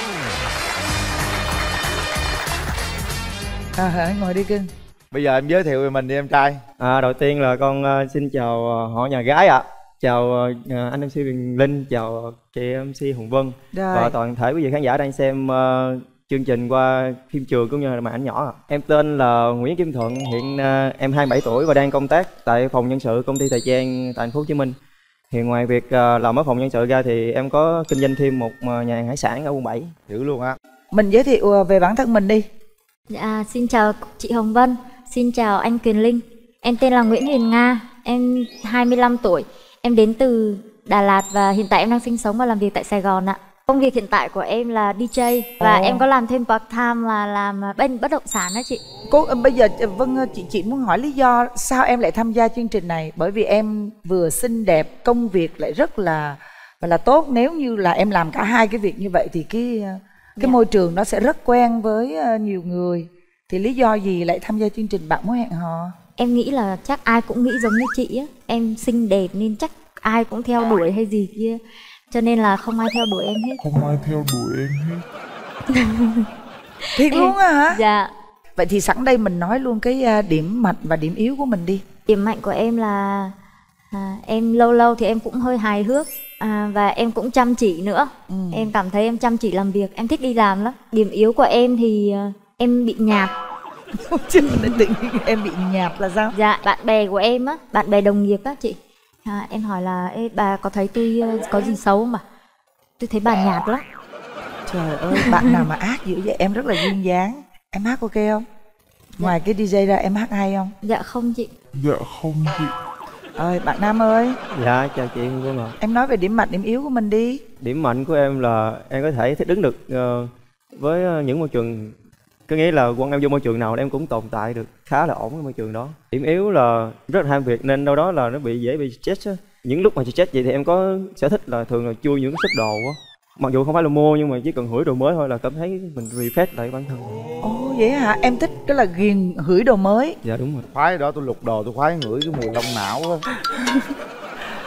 Hãy ngồi đi cưng. Bây giờ em giới thiệu về mình đi em trai. Đầu tiên là con xin chào họ nhà gái ạ. Chào anh MC Quyền Linh, chào chị MC Hồng Vân. Rồi. Và toàn thể quý vị khán giả đang xem chương trình qua phim trường cũng như là màn ảnh nhỏ ạ. Em tên là Nguyễn Kim Thuận, hiện em 27 tuổi và đang công tác tại phòng nhân sự công ty thời trang tại thành phố Hồ Chí Minh. Thì ngoài việc làm ở phòng nhân sự ra thì em có kinh doanh thêm một nhà hàng hải sản ở quận 7. Dữ luôn á. Mình giới thiệu về bản thân mình đi. Dạ, xin chào chị Hồng Vân, xin chào anh Quyền Linh. Em tên là Nguyễn Huyền Nga, em 25 tuổi. Em đến từ Đà Lạt và hiện tại em đang sinh sống và làm việc tại Sài Gòn ạ. Công việc hiện tại của em là DJ và em có làm thêm part time là làm bên bất động sản đó chị. Bây giờ Vân, chị muốn hỏi lý do sao em lại tham gia chương trình này? Bởi vì em vừa xinh đẹp, công việc lại rất là tốt. Nếu như là em làm cả hai cái việc như vậy thì cái môi trường nó sẽ rất quen với nhiều người. Thì lý do gì lại tham gia chương trình Bạn Muốn Hẹn Hò? Em nghĩ là chắc ai cũng nghĩ giống như chị á. Em xinh đẹp nên chắc ai cũng theo đuổi hay gì kia. Cho nên là không ai theo đuổi em hết. Không ai theo đuổi em hết. Thiệt luôn á hả? Dạ. Vậy thì sẵn đây mình nói luôn cái điểm mạnh và điểm yếu của mình đi. Điểm mạnh của em là em lâu lâu thì em cũng hơi hài hước và em cũng chăm chỉ nữa. Em cảm thấy em chăm chỉ làm việc, em thích đi làm lắm. Điểm yếu của em thì em bị nhạt. Tự nhiên em bị nhạt là sao? Dạ, bạn bè của em á, bạn bè đồng nghiệp á chị. Em hỏi là ê, bà có thấy tôi có gì xấu không bà? Tôi thấy bà nhạt lắm. Trời ơi, bạn nào mà ác dữ vậy? Em rất là duyên dáng. Em hát ok không? Ngoài cái DJ ra em hát hay không? Dạ không chị. Dạ không chị. Bạn Nam ơi. Dạ, chào chị Hồng Vân ạ. Em nói về điểm mạnh, điểm yếu của mình đi. Điểm mạnh của em là em có thể thích đứng được với những môi trường. Có nghĩa là quan em vô môi trường nào em cũng tồn tại được khá là ổn với môi trường đó. Điểm yếu là rất là ham việc nên đâu đó là nó dễ bị stress á. Những lúc mà stress vậy thì em có sở thích là thường là chui những cái shop đồ á. Mặc dù không phải là mua nhưng mà chỉ cần hửi đồ mới thôi là cảm thấy mình refresh lại bản thân. Ồ vậy hả? Em thích cái là ghiền hửi đồ mới. Dạ đúng rồi. Khoái đó, tôi lục đồ tôi khoái ngửi cái mùi lông não á.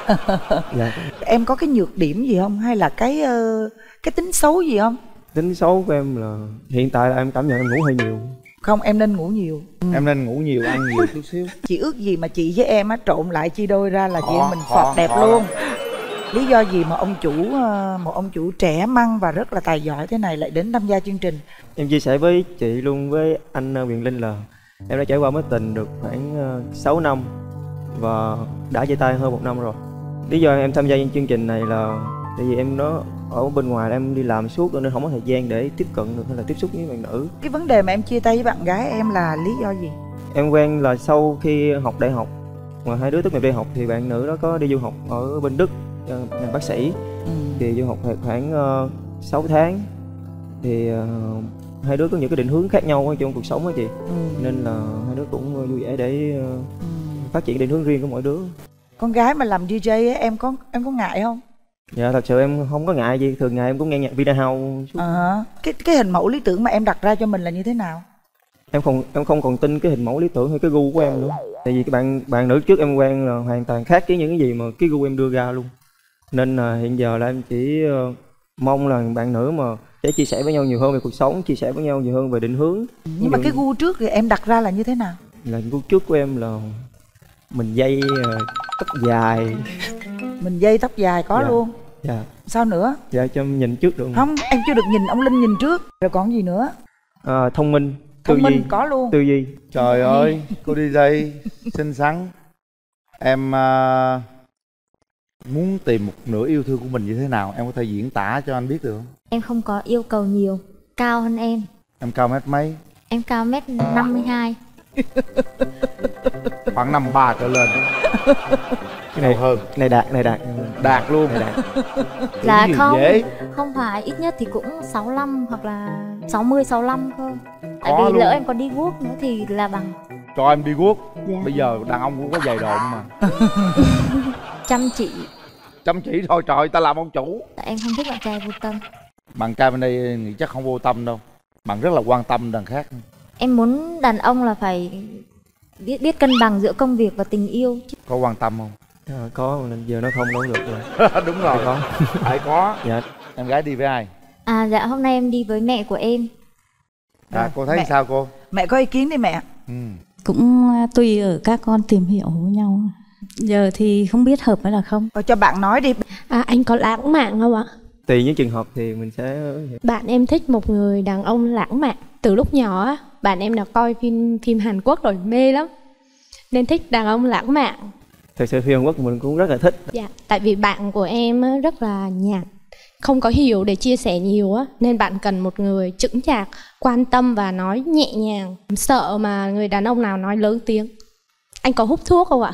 Dạ. Em có cái nhược điểm gì không hay là cái tính xấu gì không? Tính xấu của em là hiện tại là em cảm nhận em ngủ hơi nhiều. Không, em nên ngủ nhiều. Em nên ngủ nhiều, ăn nhiều chút xíu. Chị ước gì mà chị với em á trộn lại chia đôi ra là chị em mình phọt đẹp luôn. Lý do gì mà một ông chủ trẻ măng và rất là tài giỏi thế này lại đến tham gia chương trình? Em chia sẻ với chị luôn, với anh Quyền Linh là em đã trải qua mối tình được khoảng 6 năm và đã chia tay hơn 1 năm rồi. Lý do em tham gia chương trình này là tại vì em nó ở bên ngoài em đi làm suốt nên không có thời gian để tiếp cận được hay là tiếp xúc với bạn nữ. Cái vấn đề mà em chia tay với bạn gái em là lý do gì? Em quen là sau khi học đại học, mà hai đứa tốt nghiệp đại học thì bạn nữ đó có đi du học ở bên Đức, ngành bác sĩ. Thì du học khoảng 6 tháng thì hai đứa có những cái định hướng khác nhau trong cuộc sống á chị. Nên là hai đứa cũng vui vẻ để phát triển định hướng riêng của mỗi đứa. Con gái mà làm DJ á, em có ngại không? Dạ thật sự em không có ngại gì, thường ngày em cũng nghe nhạc Vinahouse. Cái hình mẫu lý tưởng mà em đặt ra cho mình là như thế nào? Em không còn tin cái hình mẫu lý tưởng hay cái gu của em nữa. Tại vì cái bạn nữ trước em quen là hoàn toàn khác với những cái gì mà cái gu em đưa ra luôn. Nên là hiện giờ là em chỉ mong là bạn nữ mà sẽ chia sẻ với nhau nhiều hơn về cuộc sống, chia sẻ với nhau nhiều hơn về định hướng. Nhưng mà cái gu trước thì em đặt ra là như thế nào? Là gu trước của em là mình dây tóc dài. Mình dây tóc dài có luôn. Dạ. Sao nữa? Dạ cho em nhìn trước được. Không, em chưa được nhìn, ông Linh nhìn trước. Rồi còn gì nữa? Thông minh. Thông minh có luôn. Tư duy. Trời ơi, cô DJ xinh xắn. Em muốn tìm một nửa yêu thương của mình như thế nào? Em có thể diễn tả cho anh biết được không? Em không có yêu cầu nhiều. Cao hơn em. Em cao mét mấy? Em cao mét 52. Khoảng 53 trở lên. Cái này hơn. Cái này đạt. Đạt luôn. Là không, không phải, ít nhất thì cũng 65 hoặc là 60, 65 cơ. Tại vì luôn. lỡ em còn đi guốc nữa thì là bằng. Cho em đi guốc. Dạ. Bây giờ đàn ông cũng có giày độn mà. Chăm chỉ. Chăm chỉ thôi trời, ta làm ông chủ. Em không thích bạn trai vô tâm. Bạn trai bên đây nghĩ chắc không vô tâm đâu. Bạn rất là quan tâm đàn khác. Em muốn đàn ông là phải biết cân bằng giữa công việc và tình yêu. Có quan tâm không? Có, nên giờ nó không nấu được rồi. Đúng rồi. Phải có. Dạ. Em gái đi với ai? Dạ hôm nay em đi với mẹ của em. Cô thấy sao cô? Mẹ có ý kiến đi mẹ. Cũng tùy ở các con tìm hiểu với nhau. Giờ thì không biết hợp hay là không. Cho bạn nói đi. Anh có lãng mạn không ạ? Tùy những trường hợp thì mình sẽ... Bạn em thích một người đàn ông lãng mạn. Từ lúc nhỏ á, bạn em đã coi phim Hàn Quốc rồi, mê lắm. Nên thích đàn ông lãng mạn. Thật sự phim Hàn Quốc mình cũng rất là thích. Dạ, tại vì bạn của em rất là nhạt, không có hiểu để chia sẻ nhiều á. Nên bạn cần một người chững chạc, quan tâm và nói nhẹ nhàng. Sợ mà người đàn ông nào nói lớn tiếng. Anh có hút thuốc không ạ?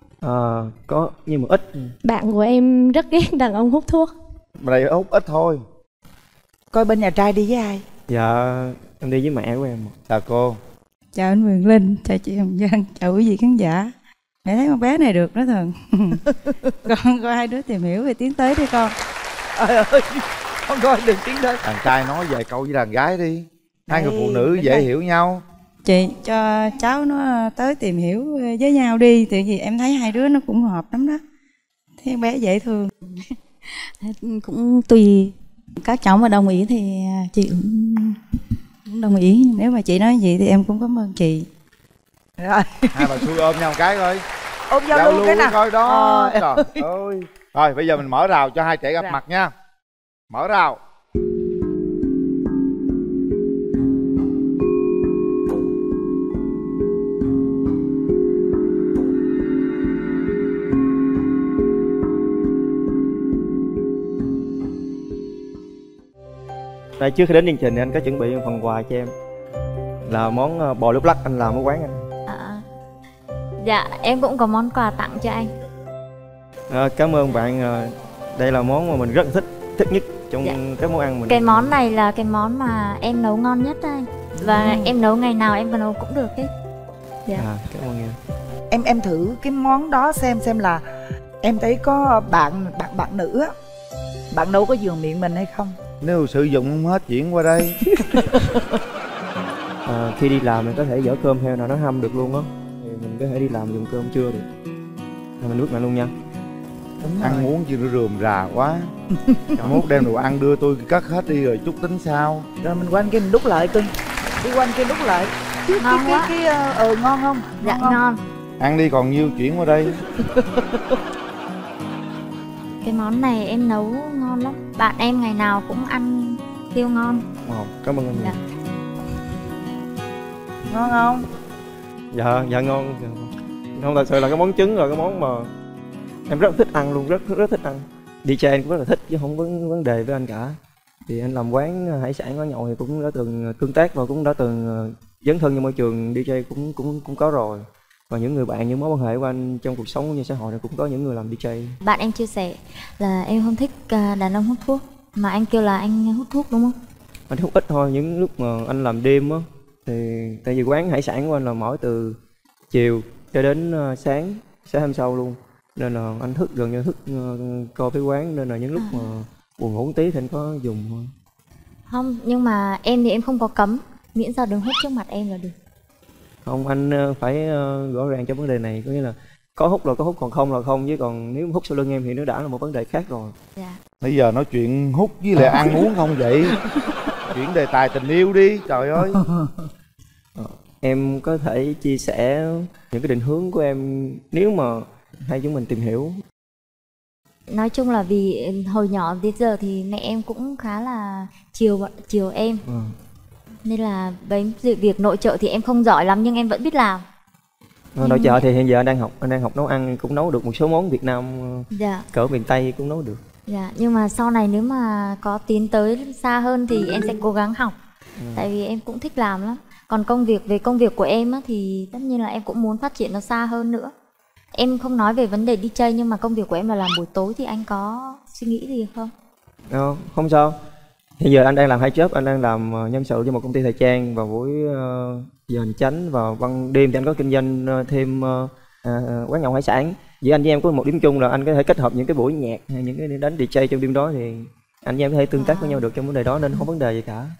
Có, nhưng mà ít. Bạn của em rất ghét đàn ông hút thuốc. Mà đây hút ít thôi. Coi bên nhà trai đi với ai? Dạ, em đi với mẹ của em. Chào cô. Chào anh Quyền Linh, chào chị Hồng Vân, chào quý vị khán giả. Mẹ thấy con bé này được đó Thần. Con coi hai đứa tìm hiểu về tiến tới đi con. Trời ơi, con coi được tiến tới. Đàn trai nói vài câu với đàn gái đi. Hai người phụ nữ dễ hiểu nhau. Chị cho cháu nó tới tìm hiểu với nhau đi. Tại vì em thấy hai đứa nó cũng hợp lắm đó. Thấy bé dễ thương. Cũng tùy. Các cháu mà đồng ý thì chị cũng đồng ý. Nếu mà chị nói gì thì em cũng cảm ơn chị. Rồi. Hai bà xui ôm nhau một cái coi. Ôm giao lưu cái nào coi đó. Trời ơi. Rồi bây giờ mình mở rào cho hai trẻ gặp mặt nha. Mở rào. Đây, trước khi đến chương trình anh có chuẩn bị một phần quà cho em. Là món bò lúc lắc anh làm ở quán anh. Dạ, em cũng có món quà tặng cho anh. Cảm ơn bạn. Đây là món mà mình rất là thích nhất trong các món ăn mình. Cái món này là cái món mà em nấu ngon nhất anh. Và em nấu ngày nào em còn nấu cũng được hết. Cảm ơn em. Em thử cái món đó xem là em thấy có bạn nữ á, bạn nấu có giường miệng mình hay không? Nếu sử dụng không hết chuyển qua đây. Khi đi làm mình có thể dỡ cơm theo nào nó hâm được luôn á. Thì mình có thể đi làm dùng cơm trưa được. Mình nuốt lại luôn nha. Ăn uống chứ nó rườm rà quá. Mốt đem đồ ăn đưa tôi cất hết đi rồi chút tính sao. Rồi mình quanh kia mình đút lại cưng. Đi quanh kia đút lại. Ngon quá. Ngon không? Dạ ngon. Ăn đi còn nhiêu chuyển qua đây. Cái món này em nấu ngon lắm. Bạn em ngày nào cũng ăn siêu ngon. Cảm ơn anh. Dạ. Ngon không? Dạ ngon. Không, thật sự là cái món trứng là cái món mà em rất thích ăn luôn, rất thích ăn. Đi chơi em cũng rất là thích chứ không có vấn đề với anh cả. Thì anh làm quán hải sản ở nhậu thì cũng đã từng tương tác và cũng đã từng dấn thân vào môi trường DJ cũng có rồi. Và những người bạn, những mối quan hệ của anh trong cuộc sống như xã hội này cũng có những người làm DJ. Bạn em chia sẻ là em không thích đàn ông hút thuốc, mà anh kêu là anh hút thuốc đúng không? Anh hút ít thôi, những lúc mà anh làm đêm á thì tại vì quán hải sản của anh là mở từ chiều cho đến sáng hôm sau luôn, nên là anh thức gần như thức coi với quán, nên là những lúc mà buồn ngủ một tí thì anh có dùng thôi. Không, nhưng mà em thì em không có cấm, miễn sao đừng hút trước mặt em là được. Không, anh phải rõ ràng trong vấn đề này, có nghĩa là có hút là có hút, còn không là không, chứ còn nếu hút sau lưng em thì nó đã là một vấn đề khác rồi. Dạ. Bây giờ nói chuyện hút với lại ăn uống không vậy? Chuyển đề tài tình yêu đi, trời ơi. Em có thể chia sẻ những cái định hướng của em nếu mà hai chúng mình tìm hiểu. Nói chung là vì hồi nhỏ đến giờ thì mẹ em cũng khá là chiều em. Nên là với việc nội trợ thì em không giỏi lắm nhưng em vẫn biết làm. Nội trợ thì hiện giờ anh đang học nấu ăn, cũng nấu được một số món Việt Nam. Dạ. Cỡ miền Tây cũng nấu được. Dạ, nhưng mà sau này nếu mà có tiến tới xa hơn thì em sẽ cố gắng học. Tại vì em cũng thích làm lắm. Còn về công việc của em á, thì tất nhiên là em cũng muốn phát triển nó xa hơn nữa. Em không nói về vấn đề đi chơi, nhưng mà công việc của em là làm buổi tối thì anh có suy nghĩ gì không? Không sao. Hiện giờ anh đang làm 2 job, anh đang làm nhân sự cho một công ty thời trang vào buổi giờ hành chánh, và ban đêm thì anh có kinh doanh thêm quán nhậu hải sản. Vì anh với em có một điểm chung là anh có thể kết hợp những cái buổi nhạc hay những cái đánh DJ trong đêm đó, thì anh với em có thể tương tác với nhau được trong vấn đề đó, nên không vấn đề gì cả.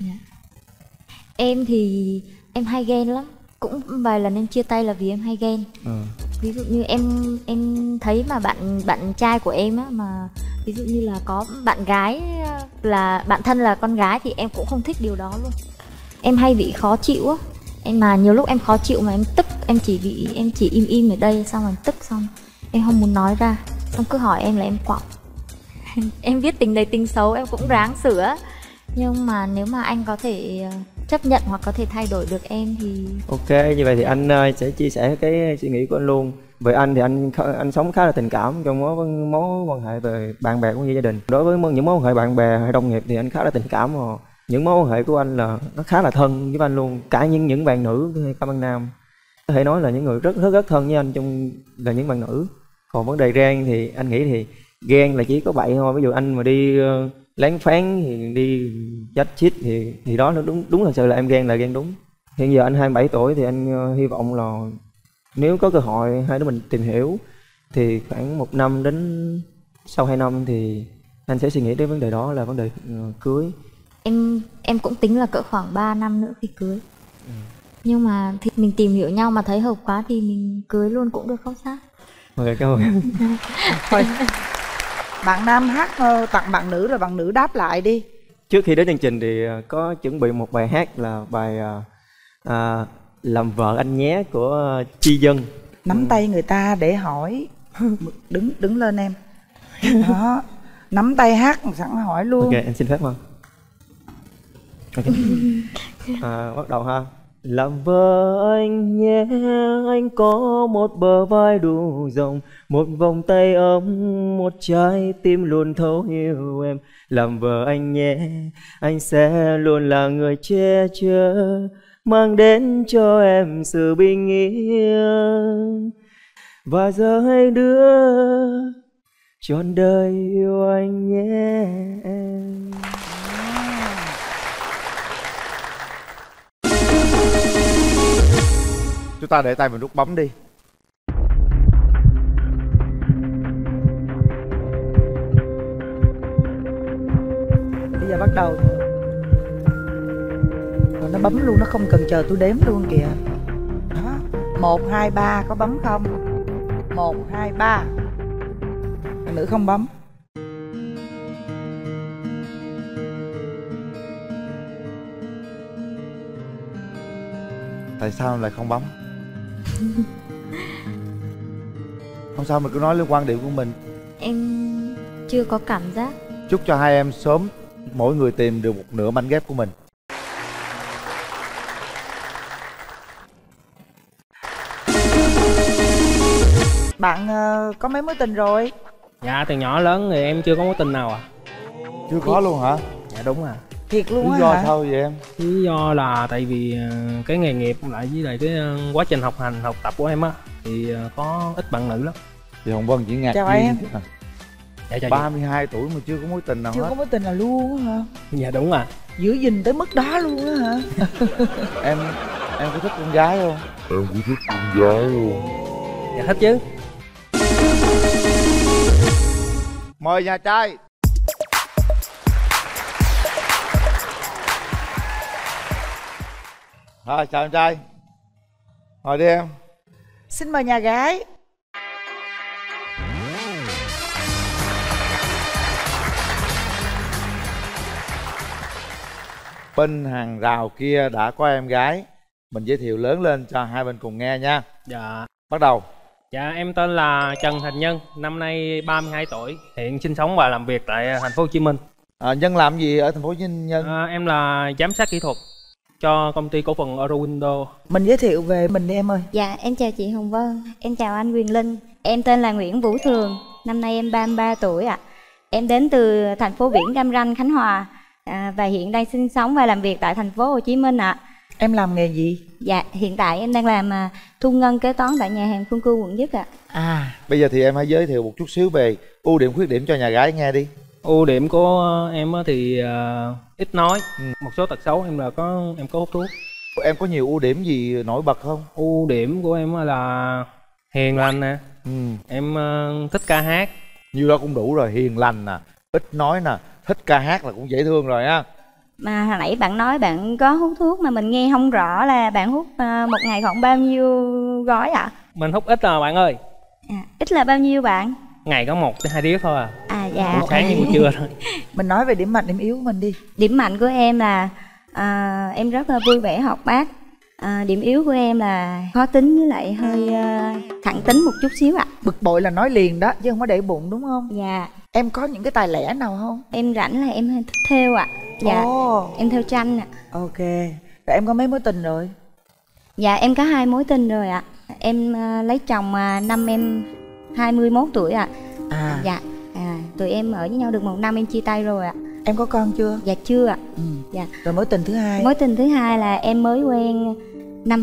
Em thì em hay ghen lắm, cũng vài lần em chia tay là vì em hay ghen. Ví dụ như em thấy mà bạn trai của em á, mà ví dụ như là có bạn gái là bạn thân là con gái thì em cũng không thích điều đó luôn. Em hay bị khó chịu á. Mà nhiều lúc em khó chịu mà em tức, em chỉ im ở đây, xong rồi tức xong em không muốn nói ra, xong cứ hỏi em là em quạo. Em biết tình này tình xấu em cũng ráng sửa, nhưng mà nếu mà anh có thể chấp nhận hoặc có thể thay đổi được em thì ok. Như vậy thì anh sẽ chia sẻ cái suy nghĩ của anh luôn. Về anh thì anh sống khá là tình cảm trong mối quan hệ về bạn bè cũng như gia đình. Đối với những mối quan hệ bạn bè hay đồng nghiệp thì anh khá là tình cảm, mà những mối quan hệ của anh là nó khá là thân với anh luôn. Cả những bạn nữ hay các bạn nam có thể nói là những người rất thân với anh, trong là những bạn nữ. Còn vấn đề ghen thì anh nghĩ thì ghen là chỉ có vậy thôi. Ví dụ anh mà đi lén phán thì đi chách chít thì đó nó đúng thật sự là em ghen là ghen đúng. Hiện giờ anh 27 tuổi thì anh hy vọng là nếu có cơ hội hai đứa mình tìm hiểu thì khoảng 1 năm đến sau 2 năm thì anh sẽ suy nghĩ đến vấn đề đó là vấn đề cưới. Em cũng tính là cỡ khoảng 3 năm nữa thì cưới. Nhưng mà thì mình tìm hiểu nhau mà thấy hợp quá thì mình cưới luôn cũng được, không sao. Ok, cảm ơn. Thôi, bạn nam hát tặng bạn nữ rồi bạn nữ đáp lại đi. Trước khi đến chương trình thì có chuẩn bị một bài hát là bài Làm Vợ Anh Nhé của Chi Dân. Nắm tay người ta để hỏi. Đứng lên em. Đó, nắm tay hát sẵn hỏi luôn. Ok, em xin phép không? Ok. Bắt đầu ha. Làm vợ anh nhé, anh có một bờ vai đủ rộng, một vòng tay ấm, một trái tim luôn thấu hiểu em. Làm vợ anh nhé, anh sẽ luôn là người che chở, mang đến cho em sự bình yên. Và giờ hai đứa trọn đời yêu anh nhé em. Chúng ta để tay vào nút bấm đi. Bây giờ bắt đầu. Rồi nó bấm luôn, nó không cần chờ tôi đếm luôn kìa. Đó. 1, 2, 3 có bấm không? 1, 2, 3. bạn nữ không bấm. Tại sao lại không bấm? Không sao, mình cứ nói lên quan điểm của mình. Em chưa có cảm giác. Chúc cho hai em sớm mỗi người tìm được một nửa mảnh ghép của mình. Bạn có mấy mối tình rồi? Dạ từ nhỏ lớn thì em chưa có mối tình nào à. Chưa có luôn hả? Dạ đúng à. Thiệt luôn á hả? Lý do sao vậy em? Lý do là tại vì cái nghề nghiệp lại với lại cái quá trình học hành học tập của em á thì có ít bạn nữ lắm. Thì Hồng Vân chỉ ngạc Chào nhiên em. à. Dạ, chào 32 tuổi mà chưa có mối tình nào Chưa hết. có mối tình nào luôn á hả? Dạ đúng à. Giữ gìn tới mức đó luôn á hả? Em có thích con gái không? Em cũng thích con gái luôn. Dạ thích chứ. Mời nhà trai. Rồi chào anh trai. Ngồi đi em. Xin mời nhà gái. Bên hàng rào kia đã có em gái. Mình giới thiệu lớn lên cho hai bên cùng nghe nha. Dạ. Bắt đầu. Dạ em tên là Trần Thành Nhân, năm nay 32 tuổi, hiện sinh sống và làm việc tại thành phố Hồ Chí Minh. Nhân làm gì ở thành phố Hồ Chí Minh Nhân? Em là giám sát kỹ thuật cho công ty cổ phần Eurowindow. Mình giới thiệu về mình đi em ơi. Dạ em chào chị Hồng Vân, em chào anh Quyền Linh. Em tên là Nguyễn Vũ Thường, năm nay em 33 tuổi ạ. Em đến từ thành phố biển Cam Ranh, Khánh Hòa và hiện đang sinh sống và làm việc tại thành phố Hồ Chí Minh ạ. Em làm nghề gì? Dạ hiện tại em đang làm thu ngân kế toán tại nhà hàng Phương Cư quận Nhất ạ. Bây giờ thì em hãy giới thiệu một chút xíu về ưu điểm khuyết điểm cho nhà gái nghe đi. Ưu điểm của em thì ít nói. Một số tật xấu em là em có hút thuốc. Em có nhiều ưu điểm gì nổi bật không? Ưu điểm của em là hiền lành nè. Em thích ca hát. Nhiêu đó cũng đủ rồi, hiền lành nè, ít nói nè, thích ca hát là cũng dễ thương rồi ha. Mà hồi nãy bạn nói bạn có hút thuốc mà mình nghe không rõ là bạn hút một ngày khoảng bao nhiêu gói ạ? Mình hút ít à bạn ơi. Ít là bao nhiêu bạn? Ngày có 1 tới 2 điếu thôi à. Dạ. Buổi sáng với buổi trưa thôi. Mình nói về điểm mạnh điểm yếu của mình đi. Điểm mạnh của em là em rất là vui vẻ hoạt bát. Điểm yếu của em là khó tính với lại hơi thẳng tính một chút xíu ạ. Bực bội là nói liền đó chứ không có để bụng đúng không? Dạ. Em có những cái tài lẻ nào không? Em rảnh là em thích thêu ạ. Dạ. Em thêu tranh ạ. Ok. Rồi em có mấy mối tình rồi? Dạ em có 2 mối tình rồi ạ. Em lấy chồng năm em 21 tuổi ạ. Dạ. Tụi em ở với nhau được 1 năm em chia tay rồi ạ. Em có con chưa? Dạ chưa ạ. Dạ. Rồi mối tình thứ hai? Mối tình thứ hai là em mới quen năm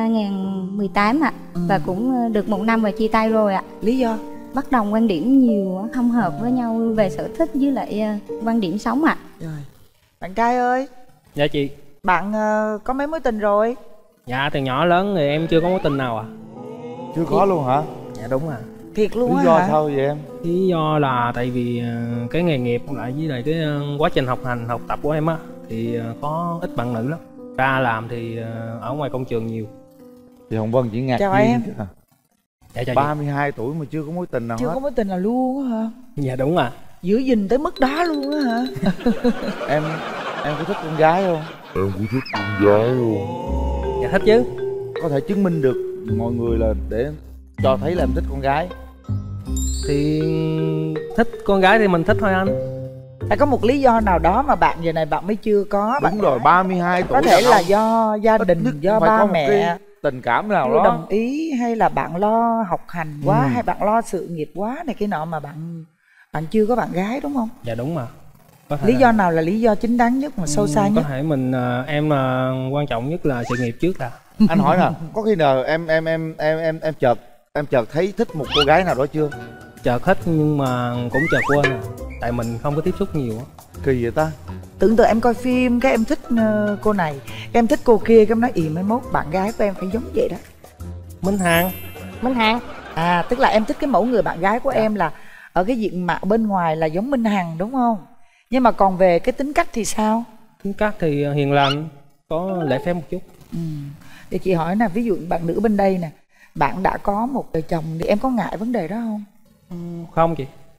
2018 ạ. Và cũng được 1 năm và chia tay rồi ạ. Lý do? Bất đồng quan điểm nhiều, không hợp với nhau về sở thích với lại quan điểm sống ạ. Rồi. Bạn trai ơi. Dạ chị. Bạn có mấy mối tình rồi? Dạ từ nhỏ lớn thì em chưa có mối tình nào à. Chưa có luôn hả? Dạ đúng à. Thiệt luôn á hả? Lý do sao vậy em? Lý do là tại vì cái nghề nghiệp lại với lại cái quá trình học hành học tập của em á thì có ít bạn nữ lắm. Ra làm thì ở ngoài công trường nhiều. Thì Hồng Vân chỉ ngạc Chào nhiên em. chứ à. Dạ chào 32 tuổi mà chưa có mối tình nào chưa hết. Có mối tình nào luôn á hả? Dạ đúng à. Giữ gìn tới mức đó luôn á hả? Em có thích con gái không? Em cũng thích con gái luôn. Dạ thích chứ. Có thể chứng minh được mọi người là để cho thấy là em thích con gái. Thì thích con gái thì mình thích thôi anh. Có một lý do nào đó mà bạn giờ này bạn mới chưa có? Đúng rồi, 32 tuổi. Có thể là do gia đình, do ba mẹ tình cảm nào chưa đó đồng ý, hay là bạn lo học hành quá, hay bạn lo sự nghiệp quá này cái nọ mà bạn chưa có bạn gái đúng không? Dạ đúng mà. Lý do nào là lý do chính đáng nhất mà sâu xa nhất? Có thể em là quan trọng nhất là sự nghiệp trước đã. Anh hỏi nè, có khi nào em chợt thấy thích một cô gái nào đó chưa? Chợt thích nhưng mà cũng chợt quên à. Tại mình không có tiếp xúc nhiều á. Kỳ vậy ta? Tưởng tượng em coi phim cái em thích cô này, em thích cô kia, cái em nói mai mốt bạn gái của em phải giống vậy đó. Minh Hằng. Minh Hằng. Tức là em thích cái mẫu người bạn gái của em là ở cái diện mạo bên ngoài là giống Minh Hằng đúng không? Nhưng mà còn về cái tính cách thì sao? Tính cách thì hiền lành, có lễ phép một chút. Để chị hỏi nè, ví dụ bạn nữ bên đây nè, bạn đã có một đời chồng thì em có ngại vấn đề đó không? Không chị.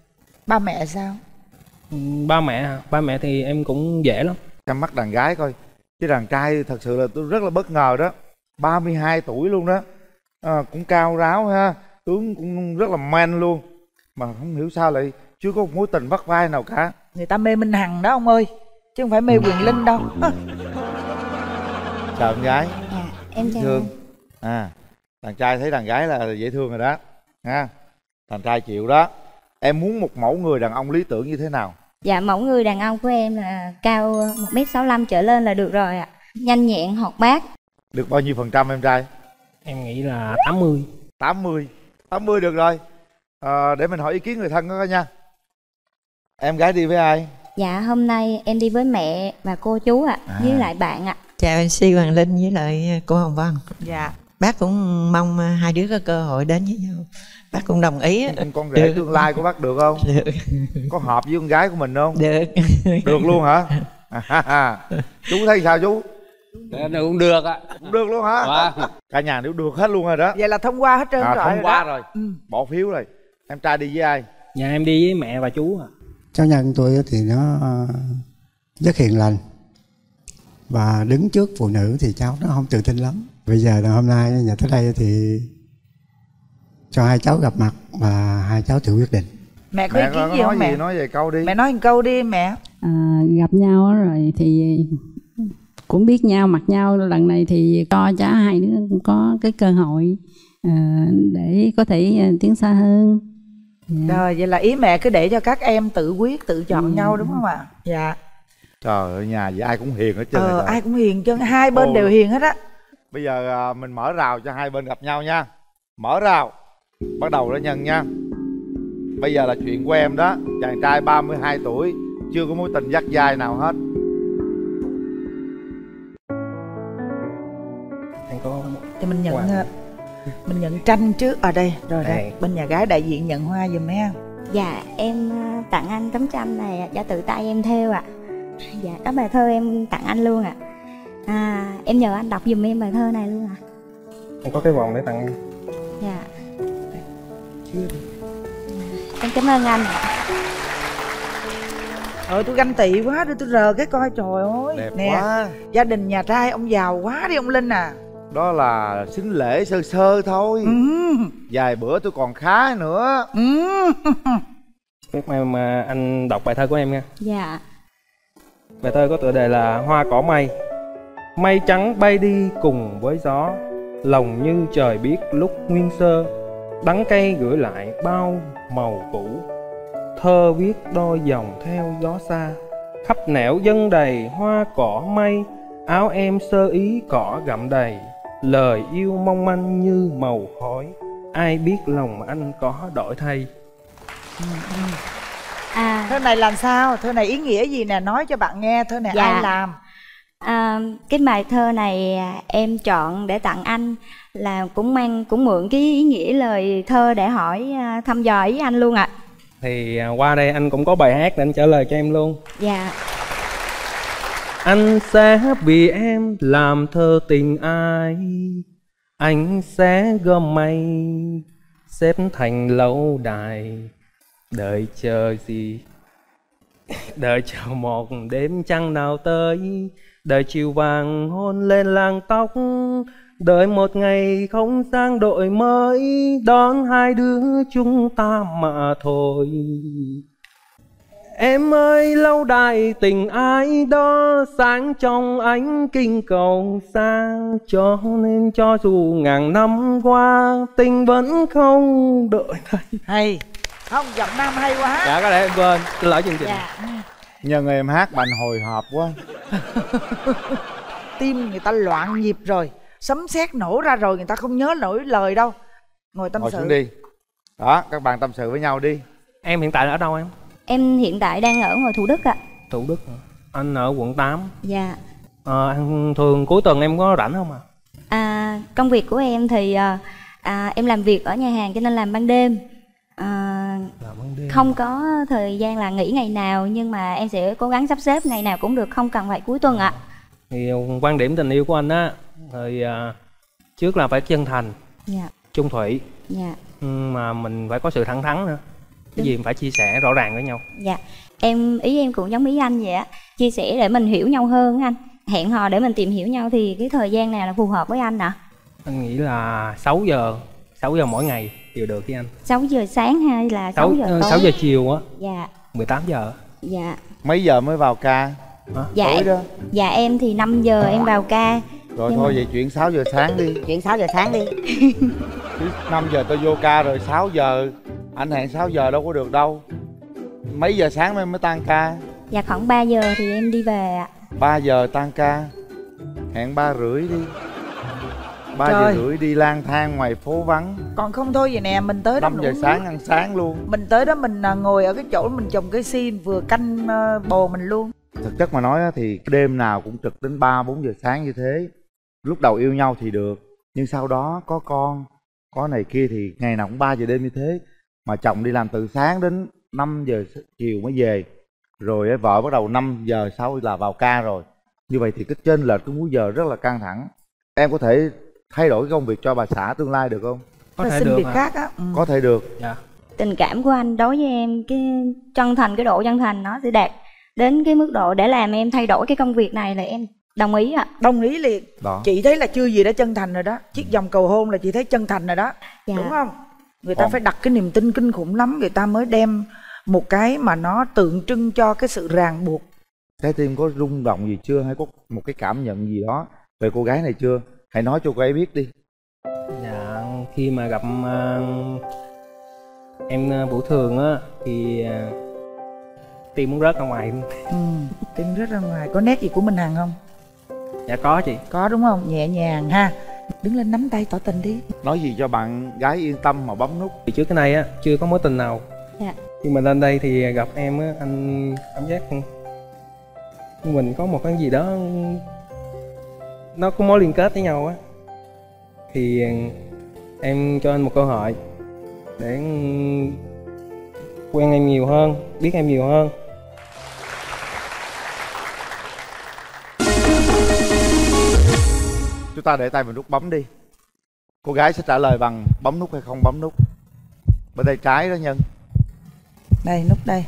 Ba mẹ sao? Ba mẹ hả? Ba mẹ thì em cũng dễ lắm. Chăm mắt đàn gái coi. Chứ đàn trai thật sự là tôi rất là bất ngờ đó. 32 tuổi luôn đó. Cũng cao ráo ha, tướng cũng rất là man luôn. Mà không hiểu sao lại chưa có một mối tình vắt vai nào cả. Người ta mê Minh Hằng đó ông ơi, chứ không phải mê Quyền Linh đâu. Chào em gái. Dạ, em chào thương. Đàn trai thấy đàn gái là dễ thương rồi đó ha. Đàn trai chịu đó. Em muốn một mẫu người đàn ông lý tưởng như thế nào? Dạ, mẫu người đàn ông của em là cao 1m65 trở lên là được rồi ạ. Nhanh nhẹn, hoạt bát. Được bao nhiêu % em trai? Em nghĩ là 80. 80 được rồi. Để mình hỏi ý kiến người thân đó nha. Em gái đi với ai? Dạ, hôm nay em đi với mẹ và cô chú ạ, với lại bạn ạ. Chào MC Hoàng Linh với lại cô Hồng Vân. Dạ. Bác cũng mong hai đứa có cơ hội đến với nhau. Bác cũng đồng ý. Con rể tương lai của bác được không? Được. Có hợp với con gái của mình không? Được. Được luôn hả? Chú thấy sao chú? Cũng được ạ. Cũng được luôn hả? Cả nhà đều được hết luôn rồi đó. Vậy là thông qua hết trơn rồi. Thông qua rồi. Bỏ phiếu rồi. Em trai đi với ai? Dạ em đi với mẹ và chú ạ. Cháu nhân tôi thì nó rất hiền lành, và đứng trước phụ nữ thì cháu nó không tự tin lắm. Bây giờ là hôm nay nhà tới đây thì cho hai cháu gặp mặt và hai cháu tự quyết định. Mẹ có ý kiến gì không mẹ? Nói về câu đi. Mẹ nói một câu đi mẹ. Gặp nhau rồi thì cũng biết nhau, mặt nhau lần này thì cho hai đứa cũng có cái cơ hội để có thể tiến xa hơn. Rồi vậy là ý mẹ cứ để cho các em tự quyết, tự chọn nhau đúng không ạ? Dạ. Trời ơi, nhà vậy ai cũng hiền hết trơn. Ai cũng hiền chứ, hai bên đều hiền hết á. Bây giờ mình mở rào cho hai bên gặp nhau nha. Mở rào. Bắt đầu đó Nhân nha. Bây giờ là chuyện của em đó. Chàng trai 32 tuổi, chưa có mối tình dắt dai nào hết. Anh có... Thì mình nhận tranh trước. Ở đây, rồi đây. Bên nhà gái đại diện nhận hoa giùm em. Dạ, em tặng anh tấm tranh này do tự tay em thêu ạ. Dạ, đó bài thơ em tặng anh luôn ạ. Em nhờ anh đọc giùm em bài thơ này luôn ạ. Em có cái vòng để tặng anh. Dạ. Em cảm ơn anh. Tôi ganh tị quá, đưa tôi rờ cái coi, trời ơi. Đẹp nè, quá. Gia đình nhà trai ông giàu quá đi ông Linh à. Đó là sính lễ sơ sơ thôi. Vài bữa tôi còn khá nữa. Các em anh đọc bài thơ của em nha. Dạ. Bài thơ có tựa đề là Hoa cỏ mây. Mây trắng bay đi cùng với gió, lòng như trời biết lúc nguyên sơ. Đắng cay gửi lại bao màu cũ, thơ viết đôi dòng theo gió xa. Khắp nẻo dân đầy hoa cỏ mây, áo em sơ ý cỏ gặm đầy. Lời yêu mong manh như màu khói, ai biết lòng anh có đổi thay. Thơ này làm sao? Thơ này ý nghĩa gì nè? Nói cho bạn nghe. Thơ này ai làm? Cái bài thơ này em chọn để tặng anh, là cũng mượn cái ý nghĩa lời thơ để hỏi thăm dò ý anh luôn ạ. Thì qua đây anh cũng có bài hát để anh trả lời cho em luôn. Dạ. Anh sẽ vì em làm thơ tình ai, anh sẽ gom mây xếp thành lâu đài. Đợi chờ gì? Đợi chờ một đêm trăng nào tới, đợi chiều vàng hôn lên làng tóc, đợi một ngày không gian đổi mới, đón hai đứa chúng ta mà thôi. Em ơi lâu đài tình ai đó, sáng trong ánh kinh cầu xa, cho nên cho dù ngàn năm qua, tình vẫn không đợi thay. Hay không? Giọng nam hay quá. Dạ có lẽ em quên, xin lỗi chương trình. Nhân em hát bạn hồi hộp quá. Tim người ta loạn nhịp rồi, sấm sét nổ ra rồi, người ta không nhớ nổi lời đâu. Ngồi tâm sự. Ngồi xuống đi. Đó, các bạn tâm sự với nhau đi. Em hiện tại là ở đâu em? Em hiện tại đang ở ngoài Thủ Đức ạ. Thủ Đức hả? Anh ở quận 8. Dạ. Thường cuối tuần em có rảnh không ạ? Công việc của em thì em làm việc ở nhà hàng cho nên làm ban đêm. Không có thời gian là nghỉ ngày nào, nhưng mà em sẽ cố gắng sắp xếp ngày nào cũng được, không cần phải cuối tuần ạ. Thì quan điểm tình yêu của anh á, thì trước là phải chân thành, dạ, chung thủy, dạ, mà mình phải có sự thẳng thắn nữa. cái gì phải chia sẻ rõ ràng với nhau. Dạ, ý em cũng giống ý anh vậy á, chia sẻ để mình hiểu nhau hơn anh. Hẹn hò để mình tìm hiểu nhau thì cái thời gian nào là phù hợp với anh ạ? Anh nghĩ là 6 giờ mỗi ngày đều được với anh. 6 giờ sáng hay là 6 giờ tối? 6 giờ chiều á. Dạ. 18 giờ. Dạ. Mấy giờ mới vào ca? Hả? Dạ, tối đó. Dạ em thì 5 giờ em vào ca. Rồi thôi vậy chuyển 6 giờ sáng đi. Chuyển 6 giờ sáng đi. 5 giờ tôi vô ca rồi 6 giờ anh hẹn 6 giờ đâu có được đâu. Mấy giờ sáng mới tan ca? Dạ khoảng 3 giờ thì em đi về ạ. 3 giờ tan ca. Hẹn 3 rưỡi đi. 3 giờ rưỡi đi lang thang ngoài phố vắng. Còn không thôi vậy nè, mình tới đó 5 giờ sáng ăn sáng luôn. Mình tới đó mình ngồi ở cái chỗ mình trồng cây sim vừa canh bồ mình luôn. Thực chất mà nói thì đêm nào cũng trực đến 3-4 giờ sáng như thế. Lúc đầu yêu nhau thì được, nhưng sau đó có con, có này kia thì ngày nào cũng 3 giờ đêm như thế. Mà chồng đi làm từ sáng đến 5 giờ chiều mới về. Rồi vợ bắt đầu 5 giờ sau là vào ca rồi. Như vậy thì cái chênh lệch cái múi giờ rất là căng thẳng. Em có thể thay đổi cái công việc cho bà xã tương lai được không? Có thể được. Việc khác á. Có thể được. Dạ. Tình cảm của anh đối với em, cái chân thành, cái độ chân thành nó sẽ đạt đến cái mức độ để làm em thay đổi cái công việc này là em đồng ý ạ. Đồng ý liền. Đó. Chị thấy là chưa gì đã chân thành rồi đó. Chiếc vòng cầu hôn là chị thấy chân thành rồi đó. Dạ. Đúng không? Người ta phải đặt cái niềm tin kinh khủng lắm, người ta mới đem một cái mà nó tượng trưng cho cái sự ràng buộc. Trái tim có rung động gì chưa, hay có một cái cảm nhận gì đó về cô gái này chưa? Hãy nói cho cô ấy biết đi. Dạ, khi mà gặp em Vũ Thường á thì tim muốn rớt ra ngoài. Tim rớt ra ngoài. Có nét gì của Minh Hằng không? Dạ có chị. Có đúng không? Nhẹ nhàng ha. Đứng lên nắm tay tỏ tình đi. Nói gì cho bạn gái yên tâm mà bấm nút. Thì trước cái này á chưa có mối tình nào. Dạ. Khi mà lên đây thì gặp em á, anh cảm giác mình có một cái gì đó nó có mối liên kết với nhau á. Thì em cho anh một cơ hội để quen em nhiều hơn, biết em nhiều hơn. Chúng ta để tay vào nút bấm đi. Cô gái sẽ trả lời bằng bấm nút hay không bấm nút. Bên tay trái đó Nhân. Đây, nút đây.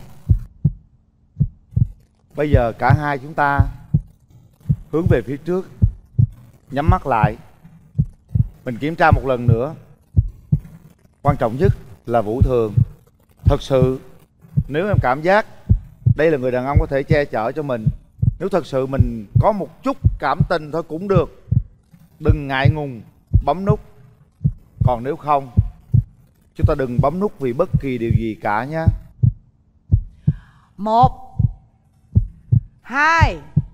Bây giờ cả hai chúng ta hướng về phía trước, nhắm mắt lại. Mình kiểm tra một lần nữa. Quan trọng nhất là Vũ Thường, thật sự nếu em cảm giác đây là người đàn ông có thể che chở cho mình, nếu thật sự mình có một chút cảm tình thôi cũng được, đừng ngại ngùng bấm nút. Còn nếu không, chúng ta đừng bấm nút vì bất kỳ điều gì cả nhé. 1 2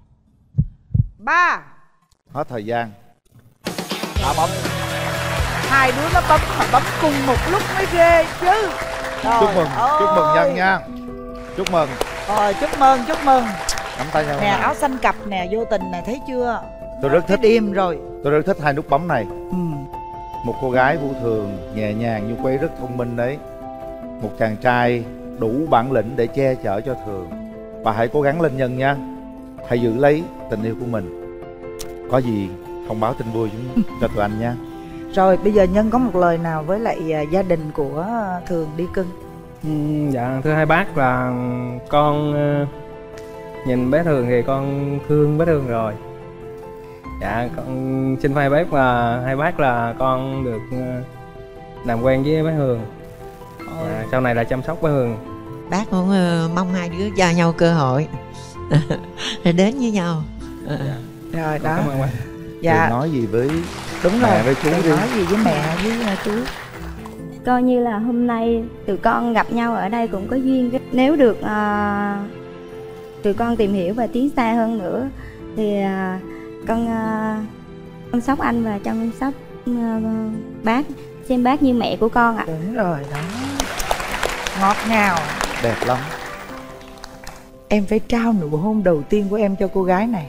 3. Hết thời gian. Đã bấm. Hai đứa nó bấm mà bấm cùng một lúc mới ghê chứ. Chúc mừng Nhân nha. Chúc mừng. Rồi chúc mừng. Nắm tay nhau nè, áo xanh cặp nè, vô tình nè, thấy chưa? Tôi rất thích đêm rồi. Tôi rất thích hai nút bấm này. Một cô gái Vũ Thường nhẹ nhàng nhưng cô ấy rất thông minh đấy. Một chàng trai đủ bản lĩnh để che chở cho Thường. Và hãy cố gắng lên Nhân nha. Hãy giữ lấy tình yêu của mình. Có gì thông báo tin vui cho tụi anh nha. Rồi bây giờ Nhân có một lời nào với lại gia đình của Thường đi cưng? Dạ thưa hai bác là con nhìn bé Thường thì con thương bé Thường rồi. Dạ con xin hai bác là con được làm quen với bé Hường. Sau này là chăm sóc bé Hường. Bác cũng mong hai đứa cho nhau cơ hội để đến với nhau. Rồi đó. Cảm ơn bác. Dạ. Nói gì với đúng mẹ rồi, với chú đi. nói gì với mẹ với chú. Coi như là hôm nay tụi con gặp nhau ở đây cũng có duyên. Nếu được tụi con tìm hiểu và tiến xa hơn nữa thì con chăm sóc anh và chăm sóc bác, xem bác như mẹ của con ạ. Đúng rồi đó. Ngọt ngào. Đẹp lắm. Em phải trao nụ hôn đầu tiên của em cho cô gái này.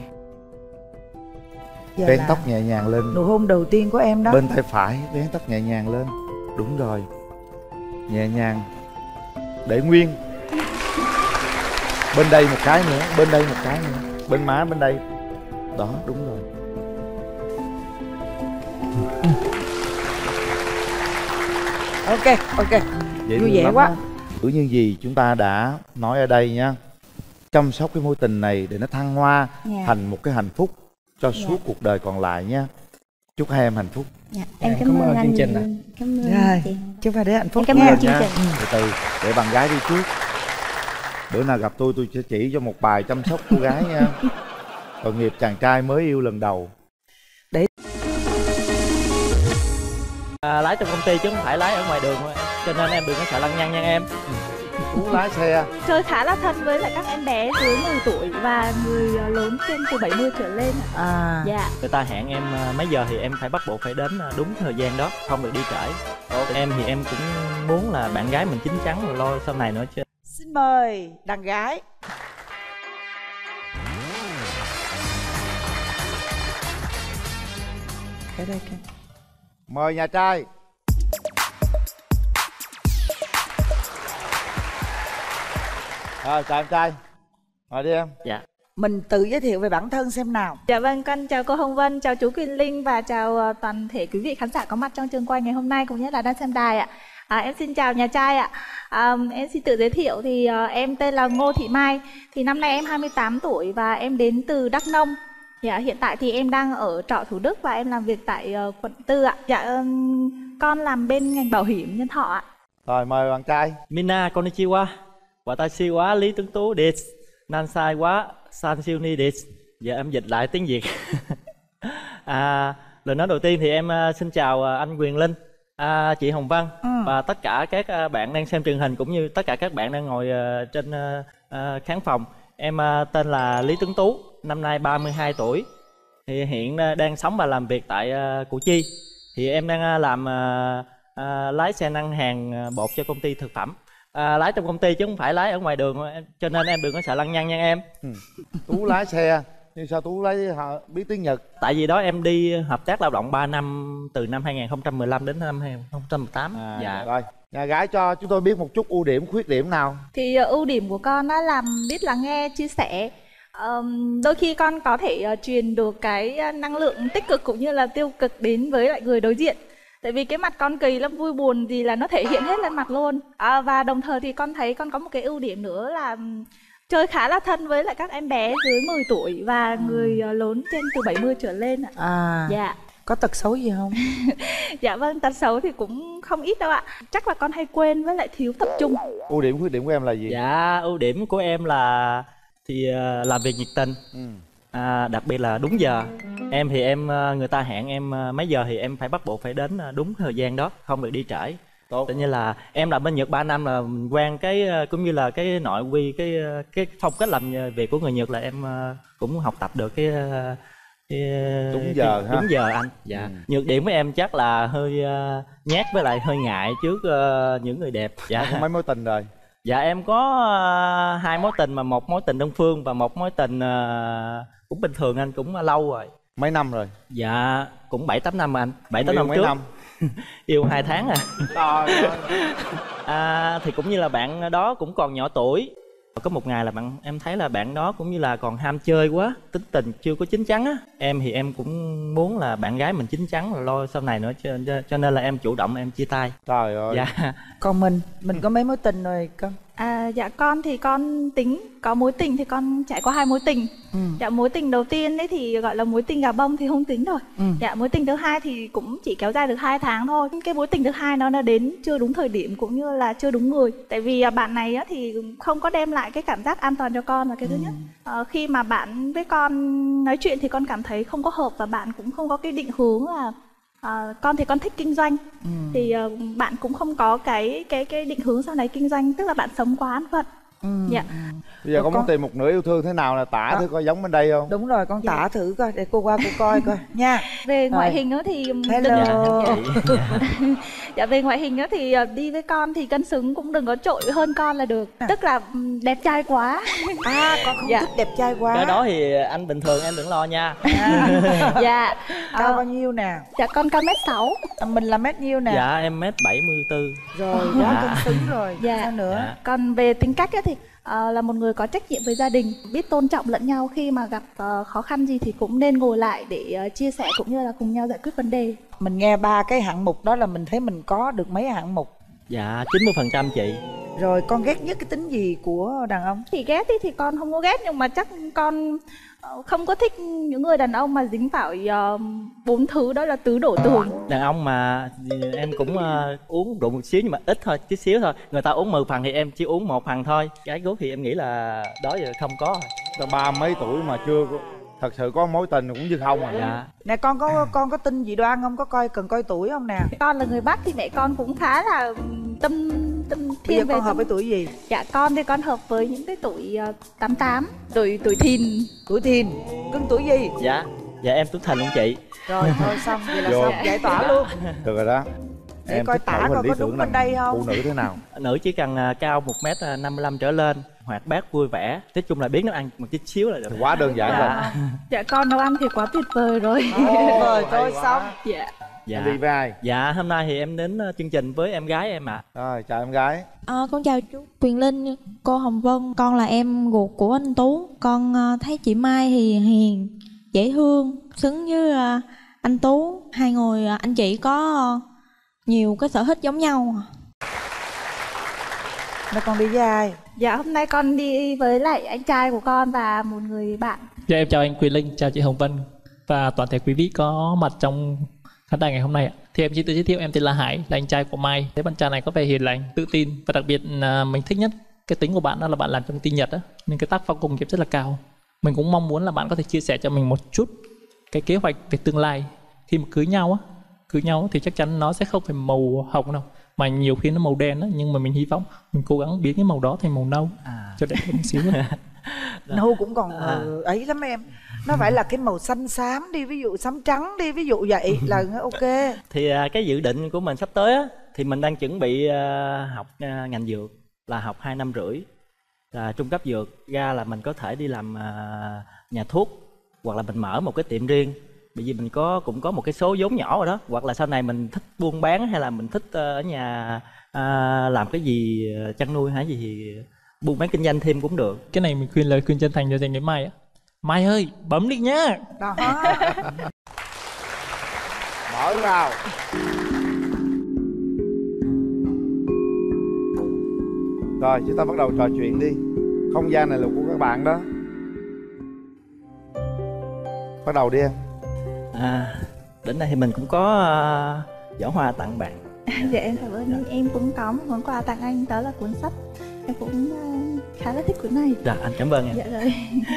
Vén tóc nhẹ nhàng lên. Nụ hôn đầu tiên của em đó. Bên tay phải vén tóc nhẹ nhàng lên. Đúng rồi. Nhẹ nhàng. Để nguyên. Bên đây một cái nữa. Bên đây một cái nữa. Bên má bên đây. Đó đúng rồi. Ok. Vậy vui vẻ quá. Cứ như gì chúng ta đã nói ở đây nhá, chăm sóc cái mối tình này để nó thăng hoa thành một cái hạnh phúc cho suốt cuộc đời còn lại nhé. Chúc hai em hạnh phúc. Em cảm ơn chương trình ạ. Cảm ơn Rồi, chị. chúc hai đứa hạnh phúc. Em cảm ơn chương trình. Từ từ để bạn gái đi trước. Bữa nào gặp tôi sẽ chỉ cho một bài chăm sóc cô gái nha. Tội nghiệp chàng trai mới yêu lần đầu. Lái trong công ty chứ không phải lái ở ngoài đường thôi, cho nên em đừng có sợ lăng nhăng nha em. Tú lái xe. Chơi khá là thân với lại các em bé dưới 10 tuổi và người lớn trên từ 70 trở lên. Dạ. Người ta hẹn em mấy giờ thì em phải bắt buộc phải đến đúng thời gian đó, không được đi trễ. Em thì em cũng muốn là bạn gái mình chín chắn rồi lo sau này nữa chứ. Xin mời đàn gái. Cái đây kìa. Mời nhà trai. Chào em trai. Mời đi em. Dạ. Mình tự giới thiệu về bản thân xem nào. Dạ vâng, con chào cô Hồng Vân, chào chú Quyền Linh và chào toàn thể quý vị khán giả có mặt trong trường quay ngày hôm nay cũng như là đang xem đài ạ. Em xin chào nhà trai ạ. Em xin tự giới thiệu thì em tên là Ngô Thị Mai. Thì năm nay em 28 tuổi và em đến từ Đắk Nông. Dạ, hiện tại thì em đang ở trọ Thủ Đức và em làm việc tại quận 4 ạ. Dạ, con làm bên ngành bảo hiểm nhân thọ ạ. Rồi mời bạn trai. Mina konnichiwa. Watashi wa Lý Tuấn Tú desu. Nansai wa San Siêu Ni desu. Giờ em dịch lại tiếng Việt. Lời nói đầu tiên thì em xin chào anh Quyền Linh, chị Hồng Vân và tất cả các bạn đang xem truyền hình cũng như tất cả các bạn đang ngồi trên khán phòng. Em tên là Lý Tuấn Tú, năm nay 32 tuổi. Thì hiện đang sống và làm việc tại Củ Chi. Thì em đang làm lái xe nâng hàng bột cho công ty thực phẩm. Lái trong công ty chứ không phải lái ở ngoài đường, cho nên em đừng có sợ lăng nhăng nha em. Tú lái xe nhưng sao Tú biết tiếng Nhật? Tại vì đó em đi hợp tác lao động 3 năm, từ năm 2015 đến năm 2018. Dạ. Rồi, nhà gái cho chúng tôi biết một chút ưu điểm, khuyết điểm nào. Thì ưu điểm của con đó là biết lắng nghe, chia sẻ. Đôi khi con có thể truyền được cái năng lượng tích cực cũng như là tiêu cực đến với lại người đối diện. Tại vì cái mặt con kỳ lắm, vui buồn gì là nó thể hiện hết lên mặt luôn. Và đồng thời thì con thấy con có một cái ưu điểm nữa là chơi khá là thân với lại các em bé dưới 10 tuổi và người lớn trên từ 70 trở lên ạ. Dạ. Có tật xấu gì không? Dạ vâng, tật xấu thì cũng không ít đâu ạ. Chắc là con hay quên với lại thiếu tập trung. Ưu điểm, khuyết điểm của em là gì? Dạ, ưu điểm của em là thì làm việc nhiệt tình. Đặc biệt là đúng giờ. Em thì em người ta hẹn em mấy giờ thì em phải bắt buộc phải đến đúng thời gian đó, không được đi trễ. Tự nhiên là em làm bên Nhật 3 năm là quen cái cũng như là cái nội quy cái phong cách làm việc của người Nhật là em cũng học tập được cái đúng giờ ha. Đúng giờ anh. Dạ. Nhược điểm của em chắc là hơi nhát với lại hơi ngại trước những người đẹp. Dạ. Có mấy mối tình rồi? Dạ em có 2 mối tình, mà một mối tình đơn phương và một mối tình cũng bình thường anh, cũng lâu rồi. Mấy năm rồi? Dạ cũng 7-8 năm anh. 7-8 năm trước. Năm? Yêu 2 tháng thì cũng như là bạn đó cũng còn nhỏ tuổi. Có một ngày là em thấy là bạn đó cũng như là còn ham chơi quá, tính tình chưa có chín chắn á. Em thì em cũng muốn là bạn gái mình chín chắn rồi lo sau này nữa, cho nên là em chủ động em chia tay. Trời ơi. Dạ. Còn mình có mấy mối tình rồi con? Dạ con thì con tính có mối tình thì con trải qua 2 mối tình. Dạ mối tình đầu tiên ấy thì gọi là mối tình gà bông thì không tính rồi. Dạ mối tình thứ hai thì cũng chỉ kéo dài được 2 tháng thôi. Cái mối tình thứ hai nó đến chưa đúng thời điểm cũng như là chưa đúng người. Tại vì bạn này á, thì không có đem lại cái cảm giác an toàn cho con là cái thứ nhất. Khi mà bạn với con nói chuyện thì con cảm thấy không có hợp và bạn cũng không có cái định hướng là con thì con thích kinh doanh. Thì bạn cũng không có cái định hướng sau này kinh doanh, tức là bạn sống quá an phận. Dạ. Bây giờ con muốn tìm một nửa yêu thương thế nào là tả thử coi giống bên đây không? Đúng rồi, con tả thử coi để cô qua cô coi coi nha. Về ngoại hình đó thì hello. Dạ về ngoại hình đó thì đi với con thì cân xứng cũng đừng có trội hơn con là được. Tức là đẹp trai quá. Con không thích đẹp trai quá. Cái đó thì anh bình thường em đừng lo nha. Dạ. Cao bao nhiêu nè? Dạ con cao 1m6. Mình là mét nhiêu nè? Dạ em 1m74. Rồi quá cân xứng rồi. Dạ. Sao nữa? Dạ. Còn về tính cách thì là một người có trách nhiệm với gia đình, biết tôn trọng lẫn nhau, khi mà gặp khó khăn gì thì cũng nên ngồi lại để chia sẻ cũng như là cùng nhau giải quyết vấn đề. Mình nghe 3 cái hạng mục đó là mình thấy mình có được mấy hạng mục? Dạ 90% chị. Rồi con ghét nhất cái tính gì của đàn ông? Thì ghét thì con không có ghét, nhưng mà chắc con không có thích những người đàn ông mà dính vào 4 thứ đó là tứ đổ tường. Đàn ông mà em cũng uống rượu một xíu nhưng mà ít thôi, chút xíu thôi. Người ta uống 10 phần thì em chỉ uống 1 phần thôi. Cái gút thì em nghĩ là đó giờ không có. Ta 30 mấy tuổi mà chưa thật sự có mối tình cũng như không à. Dạ. Nè con có tin dị đoan không? Có cần coi tuổi không nè? Con là người Bắc thì mẹ con cũng khá là tâm thiên. Bây giờ con hợp với tuổi gì? Dạ con thì con hợp với những cái tuổi 88, tuổi thìn. Tuổi thìn. Cưng tuổi gì? Dạ em tuổi thìn luôn chị. Rồi thôi xong, vậy là xong, giải tỏa luôn. Được rồi đó. Để em coi tả coi có đúng bên đây không? Phụ nữ thế nào? Nữ chỉ cần cao 1m55 trở lên, hoạt bát vui vẻ, nói chung là biết nấu ăn một chút xíu là được. Quá đơn giản rồi. Dạ con nấu ăn thì quá tuyệt vời rồi. Rồi thôi xong. Dạ. Đi với ai? Dạ hôm nay thì em đến chương trình với em gái em ạ. Rồi chào em gái. Con chào chú Quyền Linh, cô Hồng Vân. Con là em ruột của anh Tú. Con thấy chị Mai thì hiền, dễ thương, xứng với anh Tú. Hai người anh chị có nhiều cái sở thích giống nhau. Mà con đi với ai? Dạ hôm nay con đi với lại anh trai của con và một người bạn. Dạ em chào anh Quyền Linh, chào chị Hồng Vân và toàn thể quý vị có mặt trong khán đài ngày hôm nay ạ. Thì em xin tự giới thiệu, em tên là Hải, là anh trai của Mai. Thế bạn trai này có vẻ hiền lành, tự tin và đặc biệt là mình thích nhất cái tính của bạn đó là bạn làm trong công ty Nhật á, nên cái tác phong công nghiệp rất là cao. Mình cũng mong muốn là bạn có thể chia sẻ cho mình một chút cái kế hoạch về tương lai khi mà cưới nhau thì chắc chắn nó sẽ không phải màu hồng đâu, mà nhiều khi nó màu đen á, nhưng mà mình hy vọng mình cố gắng biến cái màu đó thành màu nâu cho đẹp hơn một xíu. Nâu cũng còn ấy lắm em. Nó phải là cái màu xanh xám đi, ví dụ xám trắng đi, ví dụ vậy là ok. Thì cái dự định của mình sắp tới á, thì mình đang chuẩn bị học ngành dược, là học 2 năm rưỡi là trung cấp dược, ra là mình có thể đi làm nhà thuốc hoặc là mình mở một cái tiệm riêng, bởi vì mình cũng có một cái số vốn nhỏ rồi đó, hoặc là sau này mình thích buôn bán hay là mình thích ở nhà làm cái gì chăn nuôi hay gì thì buôn bán kinh doanh thêm cũng được. Cái này mình khuyên lời khuyên chân thành cho dành đến Mai á. Mai ơi, bấm đi nhá. Đó. Mở vào. Rồi chúng ta bắt đầu trò chuyện đi. Không gian này là của các bạn đó. Bắt đầu đi em. Đến đây thì mình cũng có giỏ hoa tặng bạn. Dạ em cảm ơn. Em cũng có một món quà tặng anh, đó là cuốn sách. Em cũng khá là thích cuốn này. Dạ anh cảm ơn em. Dạ rồi.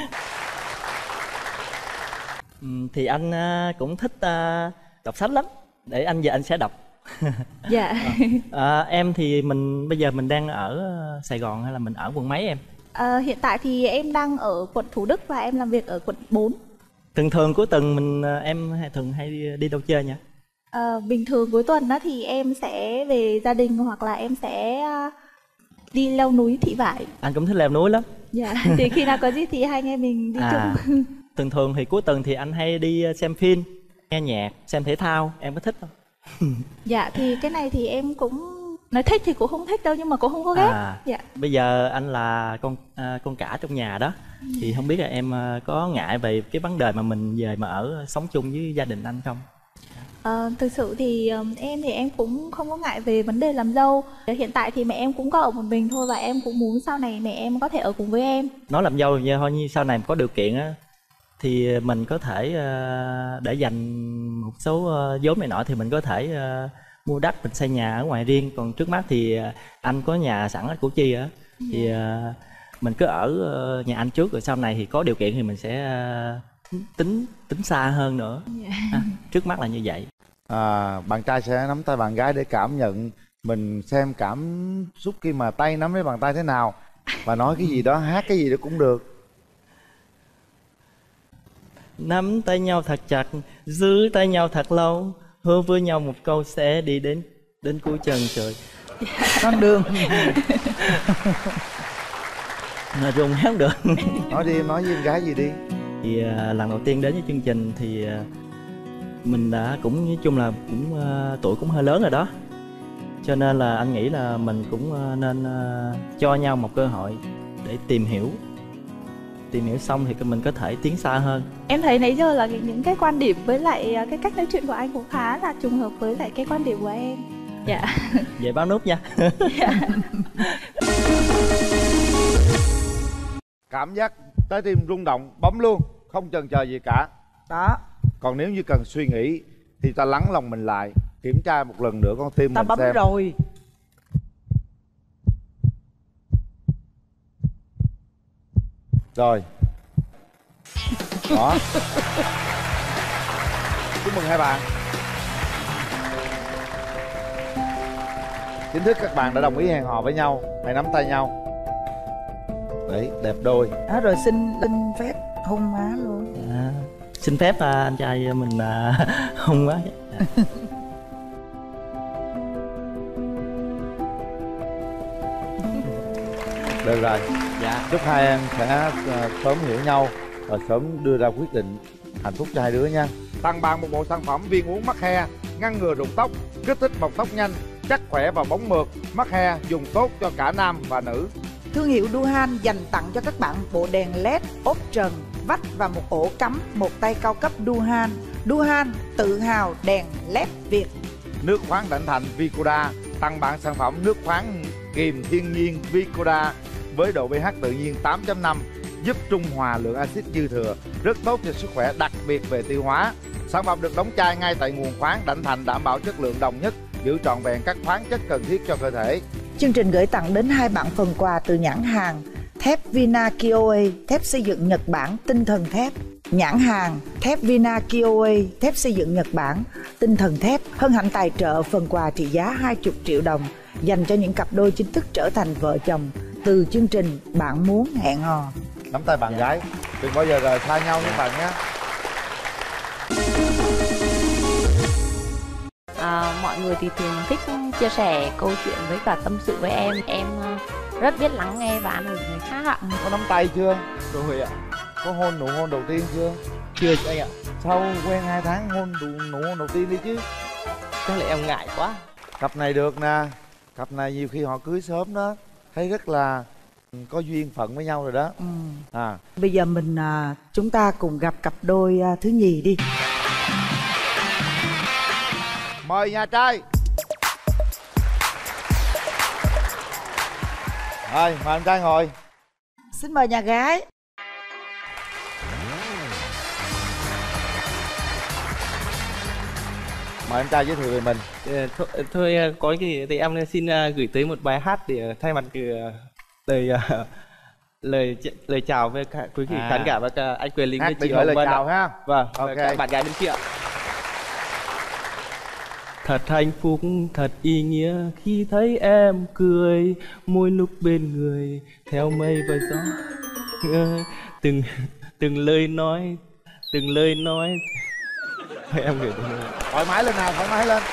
Thì anh cũng thích đọc sách lắm. Để anh giờ anh sẽ đọc. Dạ. Em thì bây giờ mình đang ở Sài Gòn hay là mình ở quận mấy em? Hiện tại thì em đang ở quận Thủ Đức và em làm việc ở quận 4. Thường cuối tuần em thường hay đi đâu chơi nhỉ? Bình thường cuối tuần đó thì em sẽ về gia đình hoặc là em sẽ đi leo núi Thị Vải. Anh cũng thích leo núi lắm. Dạ, thì khi nào có gì thì hai anh em mình đi chung. Thường thì cuối tuần thì anh hay đi xem phim, nghe nhạc, xem thể thao, em có thích không? Dạ, thì cái này thì em cũng nói thích thì cũng không thích đâu, nhưng mà cũng không có ghét. Dạ. Bây giờ anh là con cả trong nhà đó, thì không biết là em có ngại về cái vấn đề mà mình về mà sống chung với gia đình anh không? Thực sự thì em cũng không có ngại về vấn đề làm dâu. Hiện tại thì mẹ em cũng có ở một mình thôi, và em cũng muốn sau này mẹ em có thể ở cùng với em. Nói làm dâu thì thôi, như sau này có điều kiện á thì mình có thể để dành một số vốn này nọ thì mình có thể mua đất mình xây nhà ở ngoài riêng. Còn trước mắt thì anh có nhà sẵn ở Củ Chi á, thì mình cứ ở nhà anh trước, rồi sau này thì có điều kiện thì mình sẽ tính xa hơn nữa. Trước mắt là như vậy. Bạn trai sẽ nắm tay bạn gái để cảm nhận, mình xem cảm xúc khi mà tay nắm lấy bàn tay thế nào, và nói cái gì đó, hát cái gì đó cũng được. Nắm tay nhau thật chặt, giữ tay nhau thật lâu, hứa với nhau một câu sẽ đi đến cuối chân trời. Con đường. Rung hát được. Nói đi, nói với em gái gì đi. Thì lần đầu tiên đến với chương trình thì mình đã cũng nói chung là cũng tuổi cũng hơi lớn rồi đó, cho nên là anh nghĩ là mình cũng nên cho nhau một cơ hội để tìm hiểu xong thì mình có thể tiến xa hơn. Em thấy nãy giờ là những cái quan điểm với lại cái cách nói chuyện của anh cũng khá là trùng hợp với lại cái quan điểm của em. Dạ. Vậy báo nút nha. Cảm giác trái tim rung động bấm luôn, không chần chờ gì cả. Đó. Còn nếu như cần suy nghĩ thì ta lắng lòng mình lại, kiểm tra một lần nữa con tim ta mình bấm xem. rồi. Rồi. Đó. Chúc mừng hai bạn. Chính thức các bạn đã đồng ý hẹn hò với nhau. Hãy nắm tay nhau. Đấy, đẹp đôi. Rồi xin phép hôn má luôn. Xin phép anh trai mình hôn quá. Được rồi. Dạ. Chúc hai em sẽ sớm hiểu nhau và sớm đưa ra quyết định hạnh phúc cho hai đứa nha. Tặng bạn một bộ sản phẩm viên uống mắc he, ngăn ngừa rụng tóc, kích thích mọc tóc nhanh, chắc khỏe và bóng mượt. Mắc he dùng tốt cho cả nam và nữ. Thương hiệu Duhan dành tặng cho các bạn bộ đèn LED, ốp trần, vách và một ổ cắm một tay cao cấp Duhan. Duhan tự hào đèn LED Việt. Nước khoáng Đảnh Thành Vicoda tặng bạn sản phẩm nước khoáng kiềm thiên nhiên Vicoda với độ pH tự nhiên 8.5, giúp trung hòa lượng axit dư thừa, rất tốt cho sức khỏe, đặc biệt về tiêu hóa. Sản phẩm được đóng chai ngay tại nguồn khoáng Đảnh Thành, đảm bảo chất lượng đồng nhất, giữ trọn vẹn các khoáng chất cần thiết cho cơ thể. Chương trình gửi tặng đến hai bạn phần quà từ nhãn hàng thép Vina Kioe, thép xây dựng Nhật Bản, tinh thần thép. Nhãn hàng thép Vina Kioe, thép xây dựng Nhật Bản, tinh thần thép hân hạnh tài trợ phần quà trị giá 20 triệu đồng dành cho những cặp đôi chính thức trở thành vợ chồng từ chương trình Bạn Muốn Hẹn Hò. Nắm tay bạn gái, đừng bao giờ rời xa nhau nha bạn nhé. Mọi người thì thường thích chia sẻ câu chuyện với cả tâm sự với em rất biết lắng nghe và an ủi người khác ạ. Có nắm tay chưa? Rồi ạ. Có hôn nụ hôn đầu tiên chưa? Chưa anh ạ. Sau quen 2 tháng hôn nụ hôn đầu tiên đi chứ. Chắc là em ngại quá. Cặp này được nè. Cặp này nhiều khi họ cưới sớm đó, thấy rất là có duyên phận với nhau rồi đó. Bây giờ chúng ta cùng gặp cặp đôi thứ nhì đi. Mời nhà trai. Rồi, mời anh trai ngồi. Xin mời nhà gái. Mời anh trai giới thiệu về mình. Thôi có gì thì em xin gửi tới một bài hát để thay mặt lời chào với quý vị khán giả và anh Quyền Linh với chị Hồng Vân. Chào ha. Vâng, ok. Các bạn gái bên kia. Thật hạnh phúc, thật ý nghĩa khi thấy em cười, môi lúc bên người theo mây và gió. Từng lời nói. Thôi em gửi tới. Thoải mái lên nào, thoải mái lên.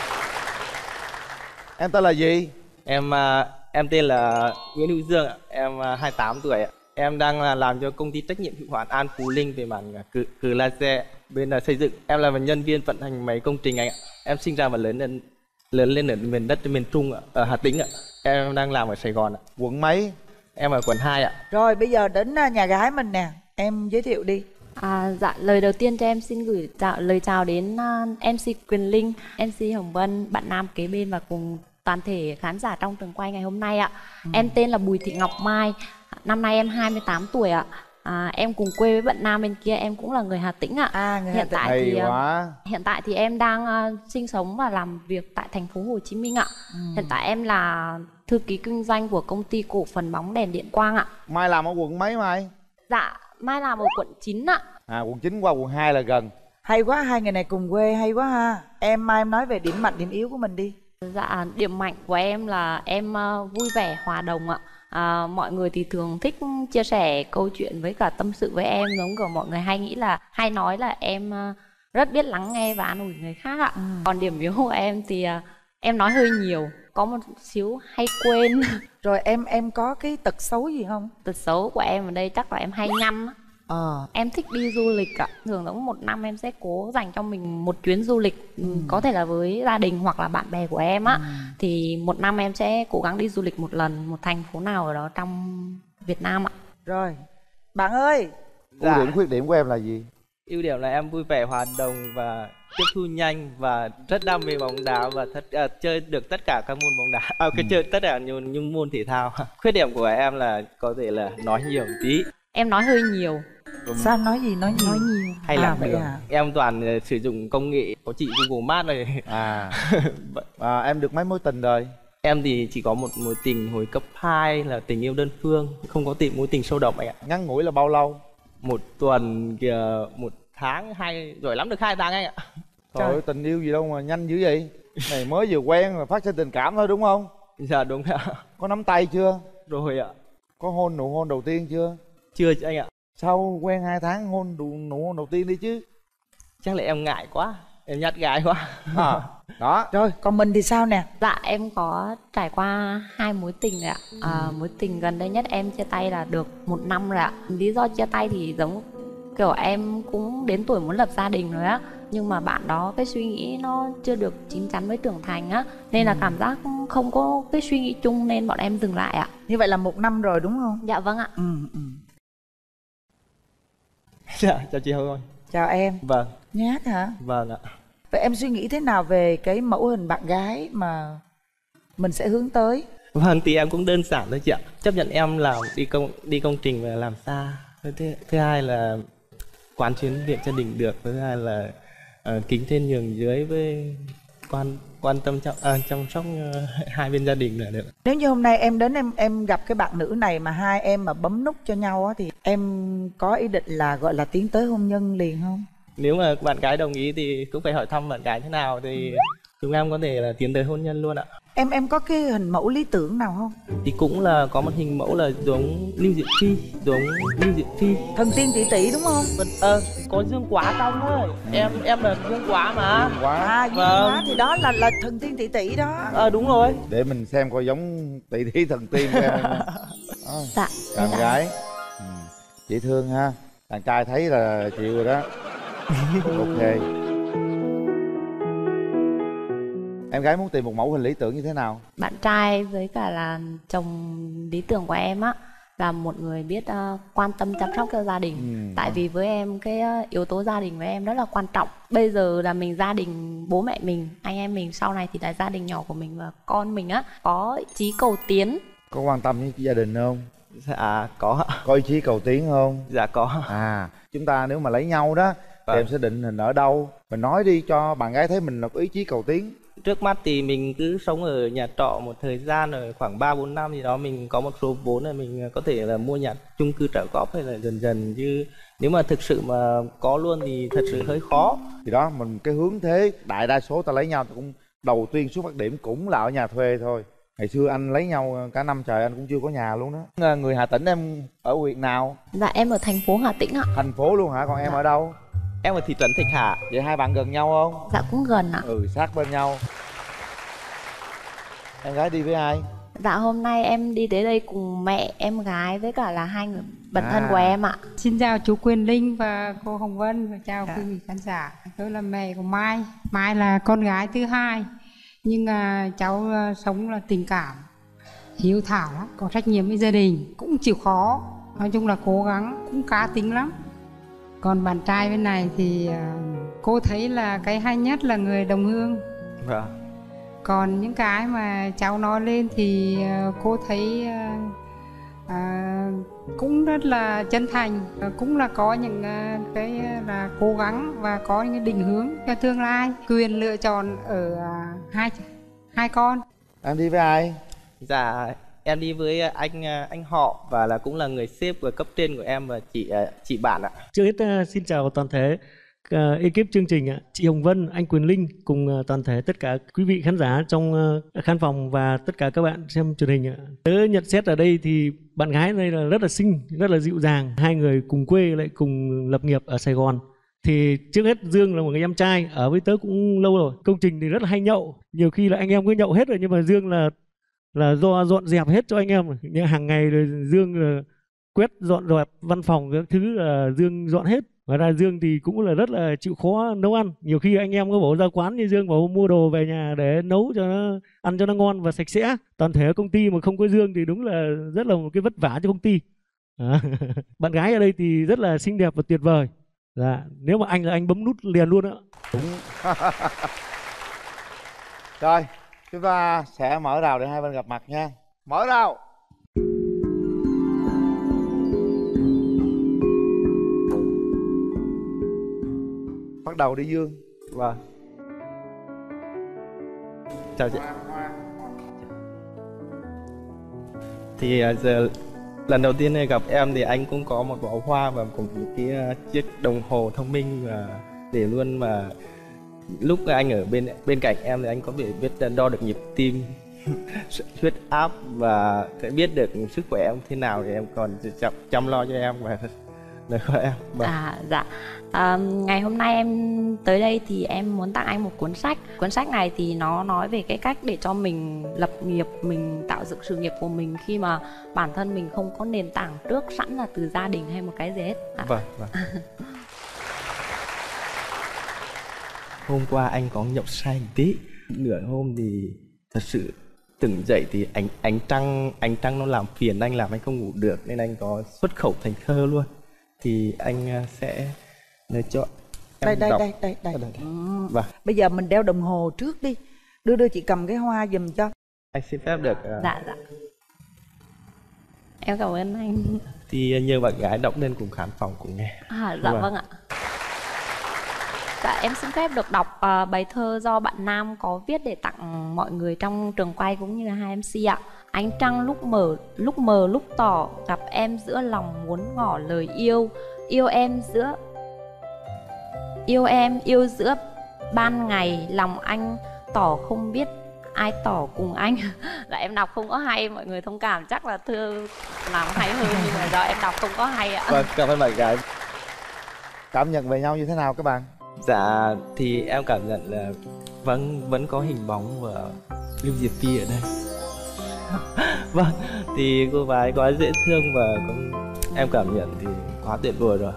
Em tên là gì? Em tên là Nguyễn Hữu Dương ạ. Em 28 tuổi ạ. Em đang làm cho công ty trách nhiệm hữu hạn An Phú Linh về mảng cử laser bên xây dựng. Em là một nhân viên vận hành máy công trình anh ạ. Em sinh ra và lớn lên ở miền đất miền Trung ạ, ở Hà Tĩnh ạ. Em đang làm ở Sài Gòn ạ. Quận mấy? Em ở quận 2 ạ. Rồi bây giờ đến nhà gái mình nè, em giới thiệu đi. Dạ, lời đầu tiên cho em xin gửi lời chào đến MC Quyền Linh, MC Hồng Vân, bạn nam kế bên và cùng toàn thể khán giả trong trường quay ngày hôm nay ạ. Em tên là Bùi Thị Ngọc Mai, năm nay em 28 tuổi ạ. Em cùng quê với bạn nam bên kia, em cũng là người Hà Tĩnh ạ. Hiện tại thì em đang sinh sống và làm việc tại thành phố Hồ Chí Minh ạ. Hiện tại em là thư ký kinh doanh của công ty cổ phần bóng đèn Điện Quang ạ. Mai làm ở quận mấy Mai? Dạ, Mai làm ở quận 9 ạ. Quận 9 qua quận 2 là gần. Hay quá, hai người này cùng quê, hay quá ha. Mai nói về điểm mạnh, điểm yếu của mình đi. Dạ, điểm mạnh của em là em vui vẻ, hòa đồng ạ. Mọi người thì thường thích chia sẻ câu chuyện với cả tâm sự với em, giống kiểu mọi người hay nói là em rất biết lắng nghe và an ủi người khác ạ. Còn điểm yếu của em thì em nói hơi nhiều, có một xíu hay quên. Rồi em có cái tật xấu gì không? Tật xấu của em ở đây chắc là em hay nhăm á. Em thích đi du lịch ạ. Thường giống một năm em sẽ cố dành cho mình một chuyến du lịch, có thể là với gia đình hoặc là bạn bè của em á. Thì một năm em sẽ cố gắng đi du lịch một lần, một thành phố nào ở đó trong Việt Nam ạ. Rồi, bạn ơi. Ưu điểm khuyết điểm của em là gì? Ưu điểm là em vui vẻ, hòa đồng và tiếp thu nhanh và rất đam mê bóng đá và chơi được tất cả các môn bóng đá, chơi tất cả những môn thể thao. Khuyết điểm của em là có thể là nói nhiều một tí. Em nói hơi nhiều. Sao nói gì nói nhiều? Nói nhiều. Hay là em toàn sử dụng công nghệ, có chị Google Maps này. Em được mấy mối tình rồi? Em thì chỉ có một mối tình hồi cấp 2 là tình yêu đơn phương, không có mối tình sâu đậm anh ạ. Ngắn ngủi là bao lâu? Một tuần kìa, 1 tháng, giỏi lắm được 2 tháng anh ạ. Trời ơi, tình yêu gì đâu mà nhanh dữ vậy? Này mới vừa quen mà phát sinh tình cảm thôi đúng không? Dạ đúng ạ. Có nắm tay chưa? Rồi ạ. Có nụ hôn đầu tiên chưa? Chưa anh ạ. Sau quen 2 tháng nụ hôn đầu tiên đi chứ. Chắc là em ngại quá, em nhát gái quá. Đó. Rồi còn mình thì sao nè? Dạ em có trải qua 2 mối tình rồi ạ. Mối tình gần đây nhất em chia tay là được 1 năm rồi ạ. Lý do chia tay thì giống kiểu em cũng đến tuổi muốn lập gia đình rồi á, nhưng mà bạn đó cái suy nghĩ nó chưa được chín chắn với trưởng thành á, nên là cảm giác không có cái suy nghĩ chung nên bọn em dừng lại ạ. Như vậy là 1 năm rồi đúng không? Dạ vâng ạ. Dạ chào chị Hương. Chào em. Vâng. Nhát hả? Vâng ạ. Vậy em suy nghĩ thế nào về cái mẫu hình bạn gái mà mình sẽ hướng tới? Vâng thì em cũng đơn giản thôi chị ạ. Chấp nhận em là đi công trình và làm xa. Thứ hai là quán xuyến việc gia đình được. Thứ hai là kính trên nhường dưới với quan tâm chăm sóc hai bên gia đình là được. Nếu như hôm nay em đến em gặp cái bạn nữ này mà hai em mà bấm nút cho nhau á, thì em có ý định là gọi là tiến tới hôn nhân liền không? Nếu mà bạn gái đồng ý thì cũng phải hỏi thăm bạn gái thế nào thì chúng em có thể là tiến tới hôn nhân luôn ạ. Em có cái hình mẫu lý tưởng nào không? Thì cũng là có một hình mẫu là giống Lưu Diệu Phi, thần tiên tỷ tỷ đúng không? Có dương quá trong thôi. Em là dương quá mà. Dương quá. Dương quá thì đó là thần tiên tỷ tỷ đó. Đúng rồi. Để mình xem coi giống tỷ tỷ thần tiên của em. Dạ. Bạn gái dễ thương ha. Đàn trai thấy là chịu rồi đó. Ok. Em gái muốn tìm một mẫu hình lý tưởng như thế nào? Bạn trai với cả là chồng lý tưởng của em á là một người biết quan tâm chăm sóc cho gia đình. Tại vì với em cái yếu tố gia đình với em rất là quan trọng. Bây giờ là mình gia đình bố mẹ mình, anh em mình, sau này thì là gia đình nhỏ của mình và con mình á có ý chí cầu tiến. Có quan tâm với gia đình không? Dạ có. Có ý chí cầu tiến không? Dạ có. Chúng ta nếu mà lấy nhau đó thì em sẽ định hình ở đâu? Mình nói đi cho bạn gái thấy mình là có ý chí cầu tiến. Trước mắt thì mình cứ sống ở nhà trọ một thời gian rồi khoảng 3-4 năm gì đó mình có một số vốn là mình có thể là mua nhà chung cư trả góp hay là dần dần, chứ nếu mà thực sự mà có luôn thì thật sự hơi khó. Thì đó, mình cái hướng thế đại đa số ta lấy nhau cũng đầu tiên xuất phát điểm cũng là ở nhà thuê thôi. Ngày xưa anh lấy nhau cả năm trời anh cũng chưa có nhà luôn đó. Người Hà Tĩnh, em ở huyện nào? Dạ em ở thành phố Hà Tĩnh ạ. Thành phố luôn hả? Còn em ở đâu? Em ở thị trấn Thạch Hà. Vậy hai bạn gần nhau không? Dạ cũng gần ạ. Sát bên nhau. Em gái đi với ai? Dạ hôm nay em đi tới đây cùng mẹ, em gái với cả là 2 người bạn thân của em ạ. Xin chào chú Quyền Linh và cô Hồng Vân và chào quý vị khán giả. Tôi là mẹ của Mai. Mai là con gái thứ 2. Nhưng cháu sống là tình cảm, hiếu thảo lắm, có trách nhiệm với gia đình, cũng chịu khó. Nói chung là cố gắng, cũng cá tính lắm. Còn bạn trai bên này thì cô thấy là cái hay nhất là người đồng hương. Vâng. Còn những cái mà cháu nói lên thì cô thấy cũng rất là chân thành, cũng là có những cái là cố gắng và có những định hướng cho tương lai, quyền lựa chọn ở hai con. Em đi với ai? Dạ em đi với anh họ và là cũng là người sếp và cấp trên của em và chị bạn ạ. Trước hết xin chào toàn thể ekip chương trình ạ, chị Hồng Vân, anh Quyền Linh cùng toàn thể tất cả quý vị khán giả trong khán phòng và tất cả các bạn xem truyền hình ạ. Tớ nhận xét ở đây thì bạn gái đây là rất là xinh, rất là dịu dàng. Hai người cùng quê lại cùng lập nghiệp ở Sài Gòn. Thì trước hết Dương là một người em trai ở với tớ cũng lâu rồi. Công trình thì rất là hay nhậu. Nhiều khi là anh em cứ nhậu hết rồi nhưng mà Dương là do dọn dẹp hết cho anh em. Nhưng hàng ngày rồi Dương là quét dọn dẹp văn phòng các thứ là Dương dọn hết. Và ra Dương thì cũng là rất là chịu khó nấu ăn. Nhiều khi anh em có bảo ra quán như Dương bảo mua đồ về nhà để nấu cho nó ăn cho nó ngon và sạch sẽ. Toàn thể công ty mà không có Dương thì đúng là rất là một cái vất vả cho công ty. Bạn gái ở đây thì rất là xinh đẹp và tuyệt vời. Dạ, nếu mà anh là anh bấm nút liền luôn á. Đúng. Rồi, chúng ta sẽ mở rào để hai bên gặp mặt nha. Mở rào. Bắt đầu đi Dương. Vâng. Chào chị. Thì giờ lần đầu tiên gặp em thì anh cũng có một bó hoa và cùng một cái chiếc đồng hồ thông minh và để luôn, mà lúc anh ở bên cạnh em thì anh có thể biết đo được nhịp tim, huyết áp và sẽ biết được sức khỏe em thế nào thì em còn chăm lo cho em và đời của em. Dạ. Ngày hôm nay em tới đây thì em muốn tặng anh một cuốn sách. Cuốn sách này thì nó nói về cái cách để cho mình lập nghiệp, mình tạo dựng sự nghiệp của mình khi mà bản thân mình không có nền tảng trước sẵn là từ gia đình hay một cái gì hết. Vâng. Hôm qua anh có nhậu say một tí, nửa hôm thì thật sự tỉnh dậy thì ánh trăng nó làm phiền anh, làm anh không ngủ được nên anh có xuất khẩu thành thơ luôn. Thì anh sẽ để cho em đây. Vâng. Bây giờ mình đeo đồng hồ trước đi. Đưa chị cầm cái hoa giùm cho. Anh xin phép được. Dạ. Em cảm ơn anh. Thì nhờ bạn gái đọc lên cùng khán phòng cùng nghe. Dạ vâng ạ. Dạ em xin phép được đọc bài thơ do bạn Nam có viết để tặng mọi người trong trường quay cũng như là hai MC ạ. Ánh trăng lúc mờ lúc tỏ, gặp em giữa lòng muốn ngỏ lời yêu. Yêu em yêu giữa ban ngày, lòng anh tỏ không biết ai tỏ cùng anh. Là em đọc không có hay, mọi người thông cảm, chắc là thơ làm hay hơn nhưng mà do em đọc không có hay ạ. Vâng, cảm ơn bạn gái. Cảm nhận về nhau như thế nào các bạn? Dạ thì em cảm nhận là vẫn có hình bóng của Lưu Diệp Phi ở đây. Vâng, thì cô gái quá dễ thương và em cảm nhận thì quá tuyệt vời rồi.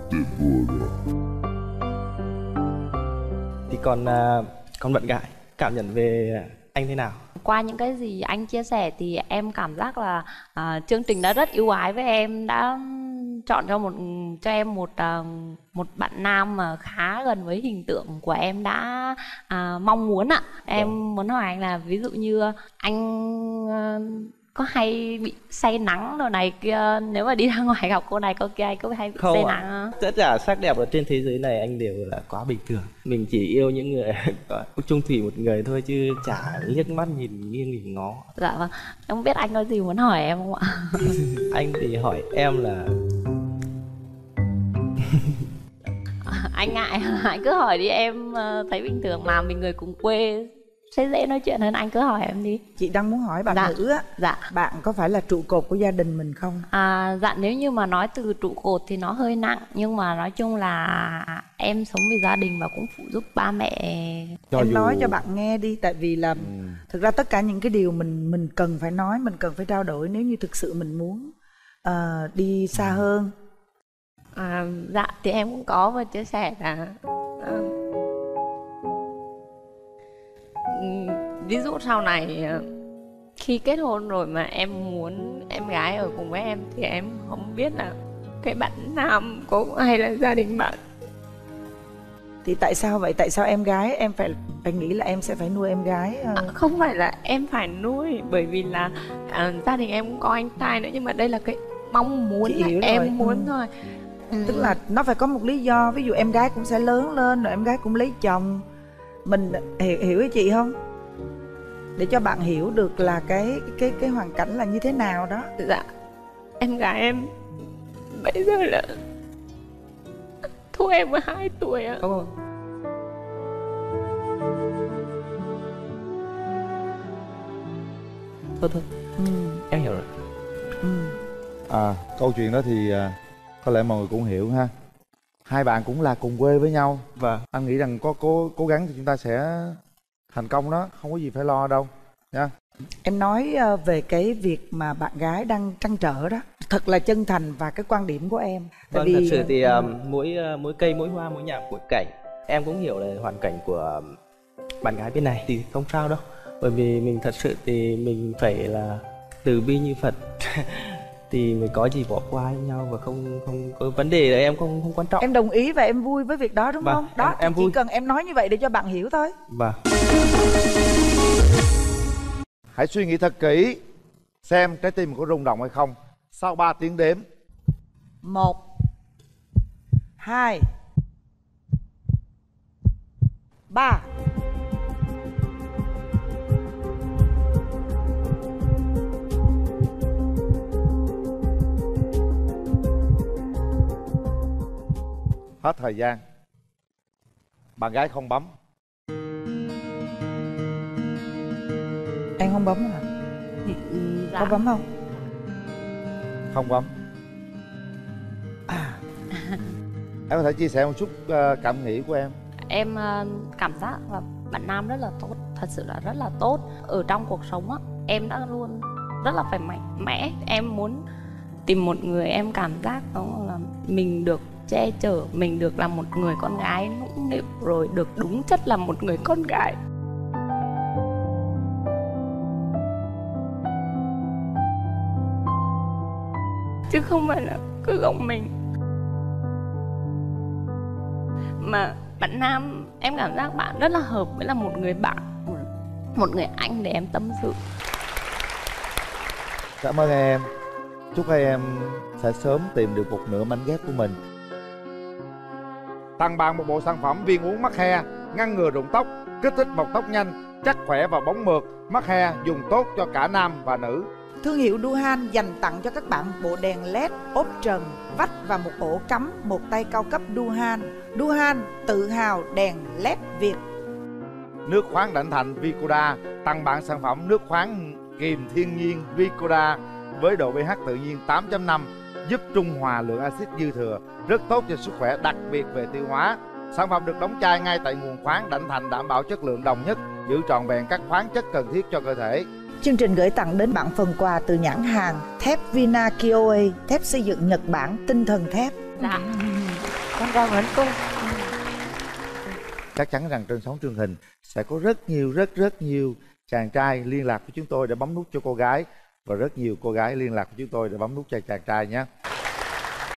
Thì còn bạn gái cảm nhận về anh thế nào? Qua những cái gì anh chia sẻ thì em cảm giác là chương trình đã rất ưu ái với em, đã chọn cho em một bạn nam mà khá gần với hình tượng của em đã mong muốn ạ. Em muốn hỏi anh là ví dụ như anh có hay bị say nắng đồ này kia, nếu mà đi ra ngoài gặp cô này cô kia, anh có hay bị say nắng không? Tất cả sắc đẹp ở trên thế giới này anh đều là quá bình thường. Mình chỉ yêu những người có chung thủy một người thôi chứ chả liếc mắt nhìn nghiêng nhìn ngó. Dạ vâng. Em không biết anh có gì muốn hỏi em không ạ? Anh thì hỏi em là anh ngại, anh cứ hỏi đi, em thấy bình thường mà, mình người cùng quê sẽ dễ nói chuyện hơn, anh cứ hỏi em đi. Chị đang muốn hỏi bạn nữ á, bạn có phải là trụ cột của gia đình mình không? Dạ nếu như mà nói từ trụ cột thì nó hơi nặng, nhưng mà nói chung là em sống vì gia đình và cũng phụ giúp ba mẹ. Em nói cho bạn nghe đi, tại vì là thực ra tất cả những cái điều mình cần phải nói, mình cần phải trao đổi nếu như thực sự mình muốn đi xa hơn. Dạ thì em cũng có và chia sẻ là ví dụ sau này khi kết hôn rồi mà em muốn em gái ở cùng với em thì em không biết là cái bạn nam có hay là gia đình bạn. Thì tại sao vậy? Tại sao em gái em phải nghĩ là em sẽ phải nuôi em gái? Không phải là em phải nuôi, bởi vì là gia đình em cũng có anh trai nữa, nhưng mà đây là cái mong muốn là em muốn thôi. Tức là nó phải có một lý do, ví dụ em gái cũng sẽ lớn lên rồi em gái cũng lấy chồng. Mình hiểu ý chị không? Để cho bạn hiểu được là cái hoàn cảnh là như thế nào đó. Dạ. Em gái em bây giờ là thua em 12 tuổi ạ. Thôi em hiểu rồi. Câu chuyện đó thì có lẽ mọi người cũng hiểu ha. Hai bạn cũng là cùng quê với nhau và anh nghĩ rằng có cố gắng thì chúng ta sẽ thành công đó, không có gì phải lo đâu nha. Em nói về cái việc mà bạn gái đang trăn trở đó, thật là chân thành và cái quan điểm của em. Vâng, thật sự thì mỗi cây, mỗi hoa, mỗi nhà, mỗi cảnh em cũng hiểu là hoàn cảnh của bạn gái bên này thì không sao đâu. Bởi vì mình thật sự thì mình phải là từ bi như Phật. thì mới có gì bỏ qua nhau, và không có vấn đề là em không quan trọng. Em đồng ý và em vui với việc đó đúng không? Đó, em chỉ vui. cần em nói như vậy để cho bạn hiểu thôi. Vâng. Hãy suy nghĩ thật kỹ xem trái tim có rung động hay không. Sau 3 tiếng đếm. 1 2 3. Hết thời gian. Bạn gái không bấm. Em không bấm hả? Dạ. Có bấm không? Không bấm. Em có thể chia sẻ một chút cảm nghĩ của em? Em cảm giác là bạn nam rất là tốt, thật sự là rất là tốt. Ở trong cuộc sống á, em đã luôn rất là phải mạnh mẽ. Em muốn tìm một người em cảm giác đó là mình được che chở, mình được là một người con gái nũng nịu, rồi được đúng chất là một người con gái. Chứ không phải là cứ gồng mình. Mà bạn nam em cảm giác bạn rất là hợp với là một người bạn, một người anh để em tâm sự. Cảm ơn em. Chúc hai em sẽ sớm tìm được một nửa mảnh ghép của mình. Tặng bạn một bộ sản phẩm viên uống mắc he, ngăn ngừa rụng tóc, kích thích mọc tóc nhanh, chắc khỏe và bóng mượt. Mắc he dùng tốt cho cả nam và nữ. Thương hiệu Duhan dành tặng cho các bạn bộ đèn LED ốp trần, vách và một ổ cắm một tay cao cấp Duhan. Duhan tự hào đèn LED Việt. Nước khoáng Đảnh Thành Vicoda tặng bạn sản phẩm nước khoáng kiềm thiên nhiên Vicoda với độ pH tự nhiên 8.5, giúp trung hòa lượng axit dư thừa, rất tốt cho sức khỏe, đặc biệt về tiêu hóa. Sản phẩm được đóng chai ngay tại nguồn khoáng Đảnh Thành, đảm bảo chất lượng đồng nhất, giữ trọn vẹn các khoáng chất cần thiết cho cơ thể. Chương trình gửi tặng đến bạn phần quà từ nhãn hàng thép Vina Kioe, thép xây dựng Nhật Bản, tinh thần thép. Dạ. Con cảm ơn cô. Chắc chắn rằng trên sóng truyền hình sẽ có rất nhiều chàng trai liên lạc với chúng tôi để bấm nút cho cô gái, và rất nhiều cô gái liên lạc với chúng tôi để bấm nút cho chàng trai nhé.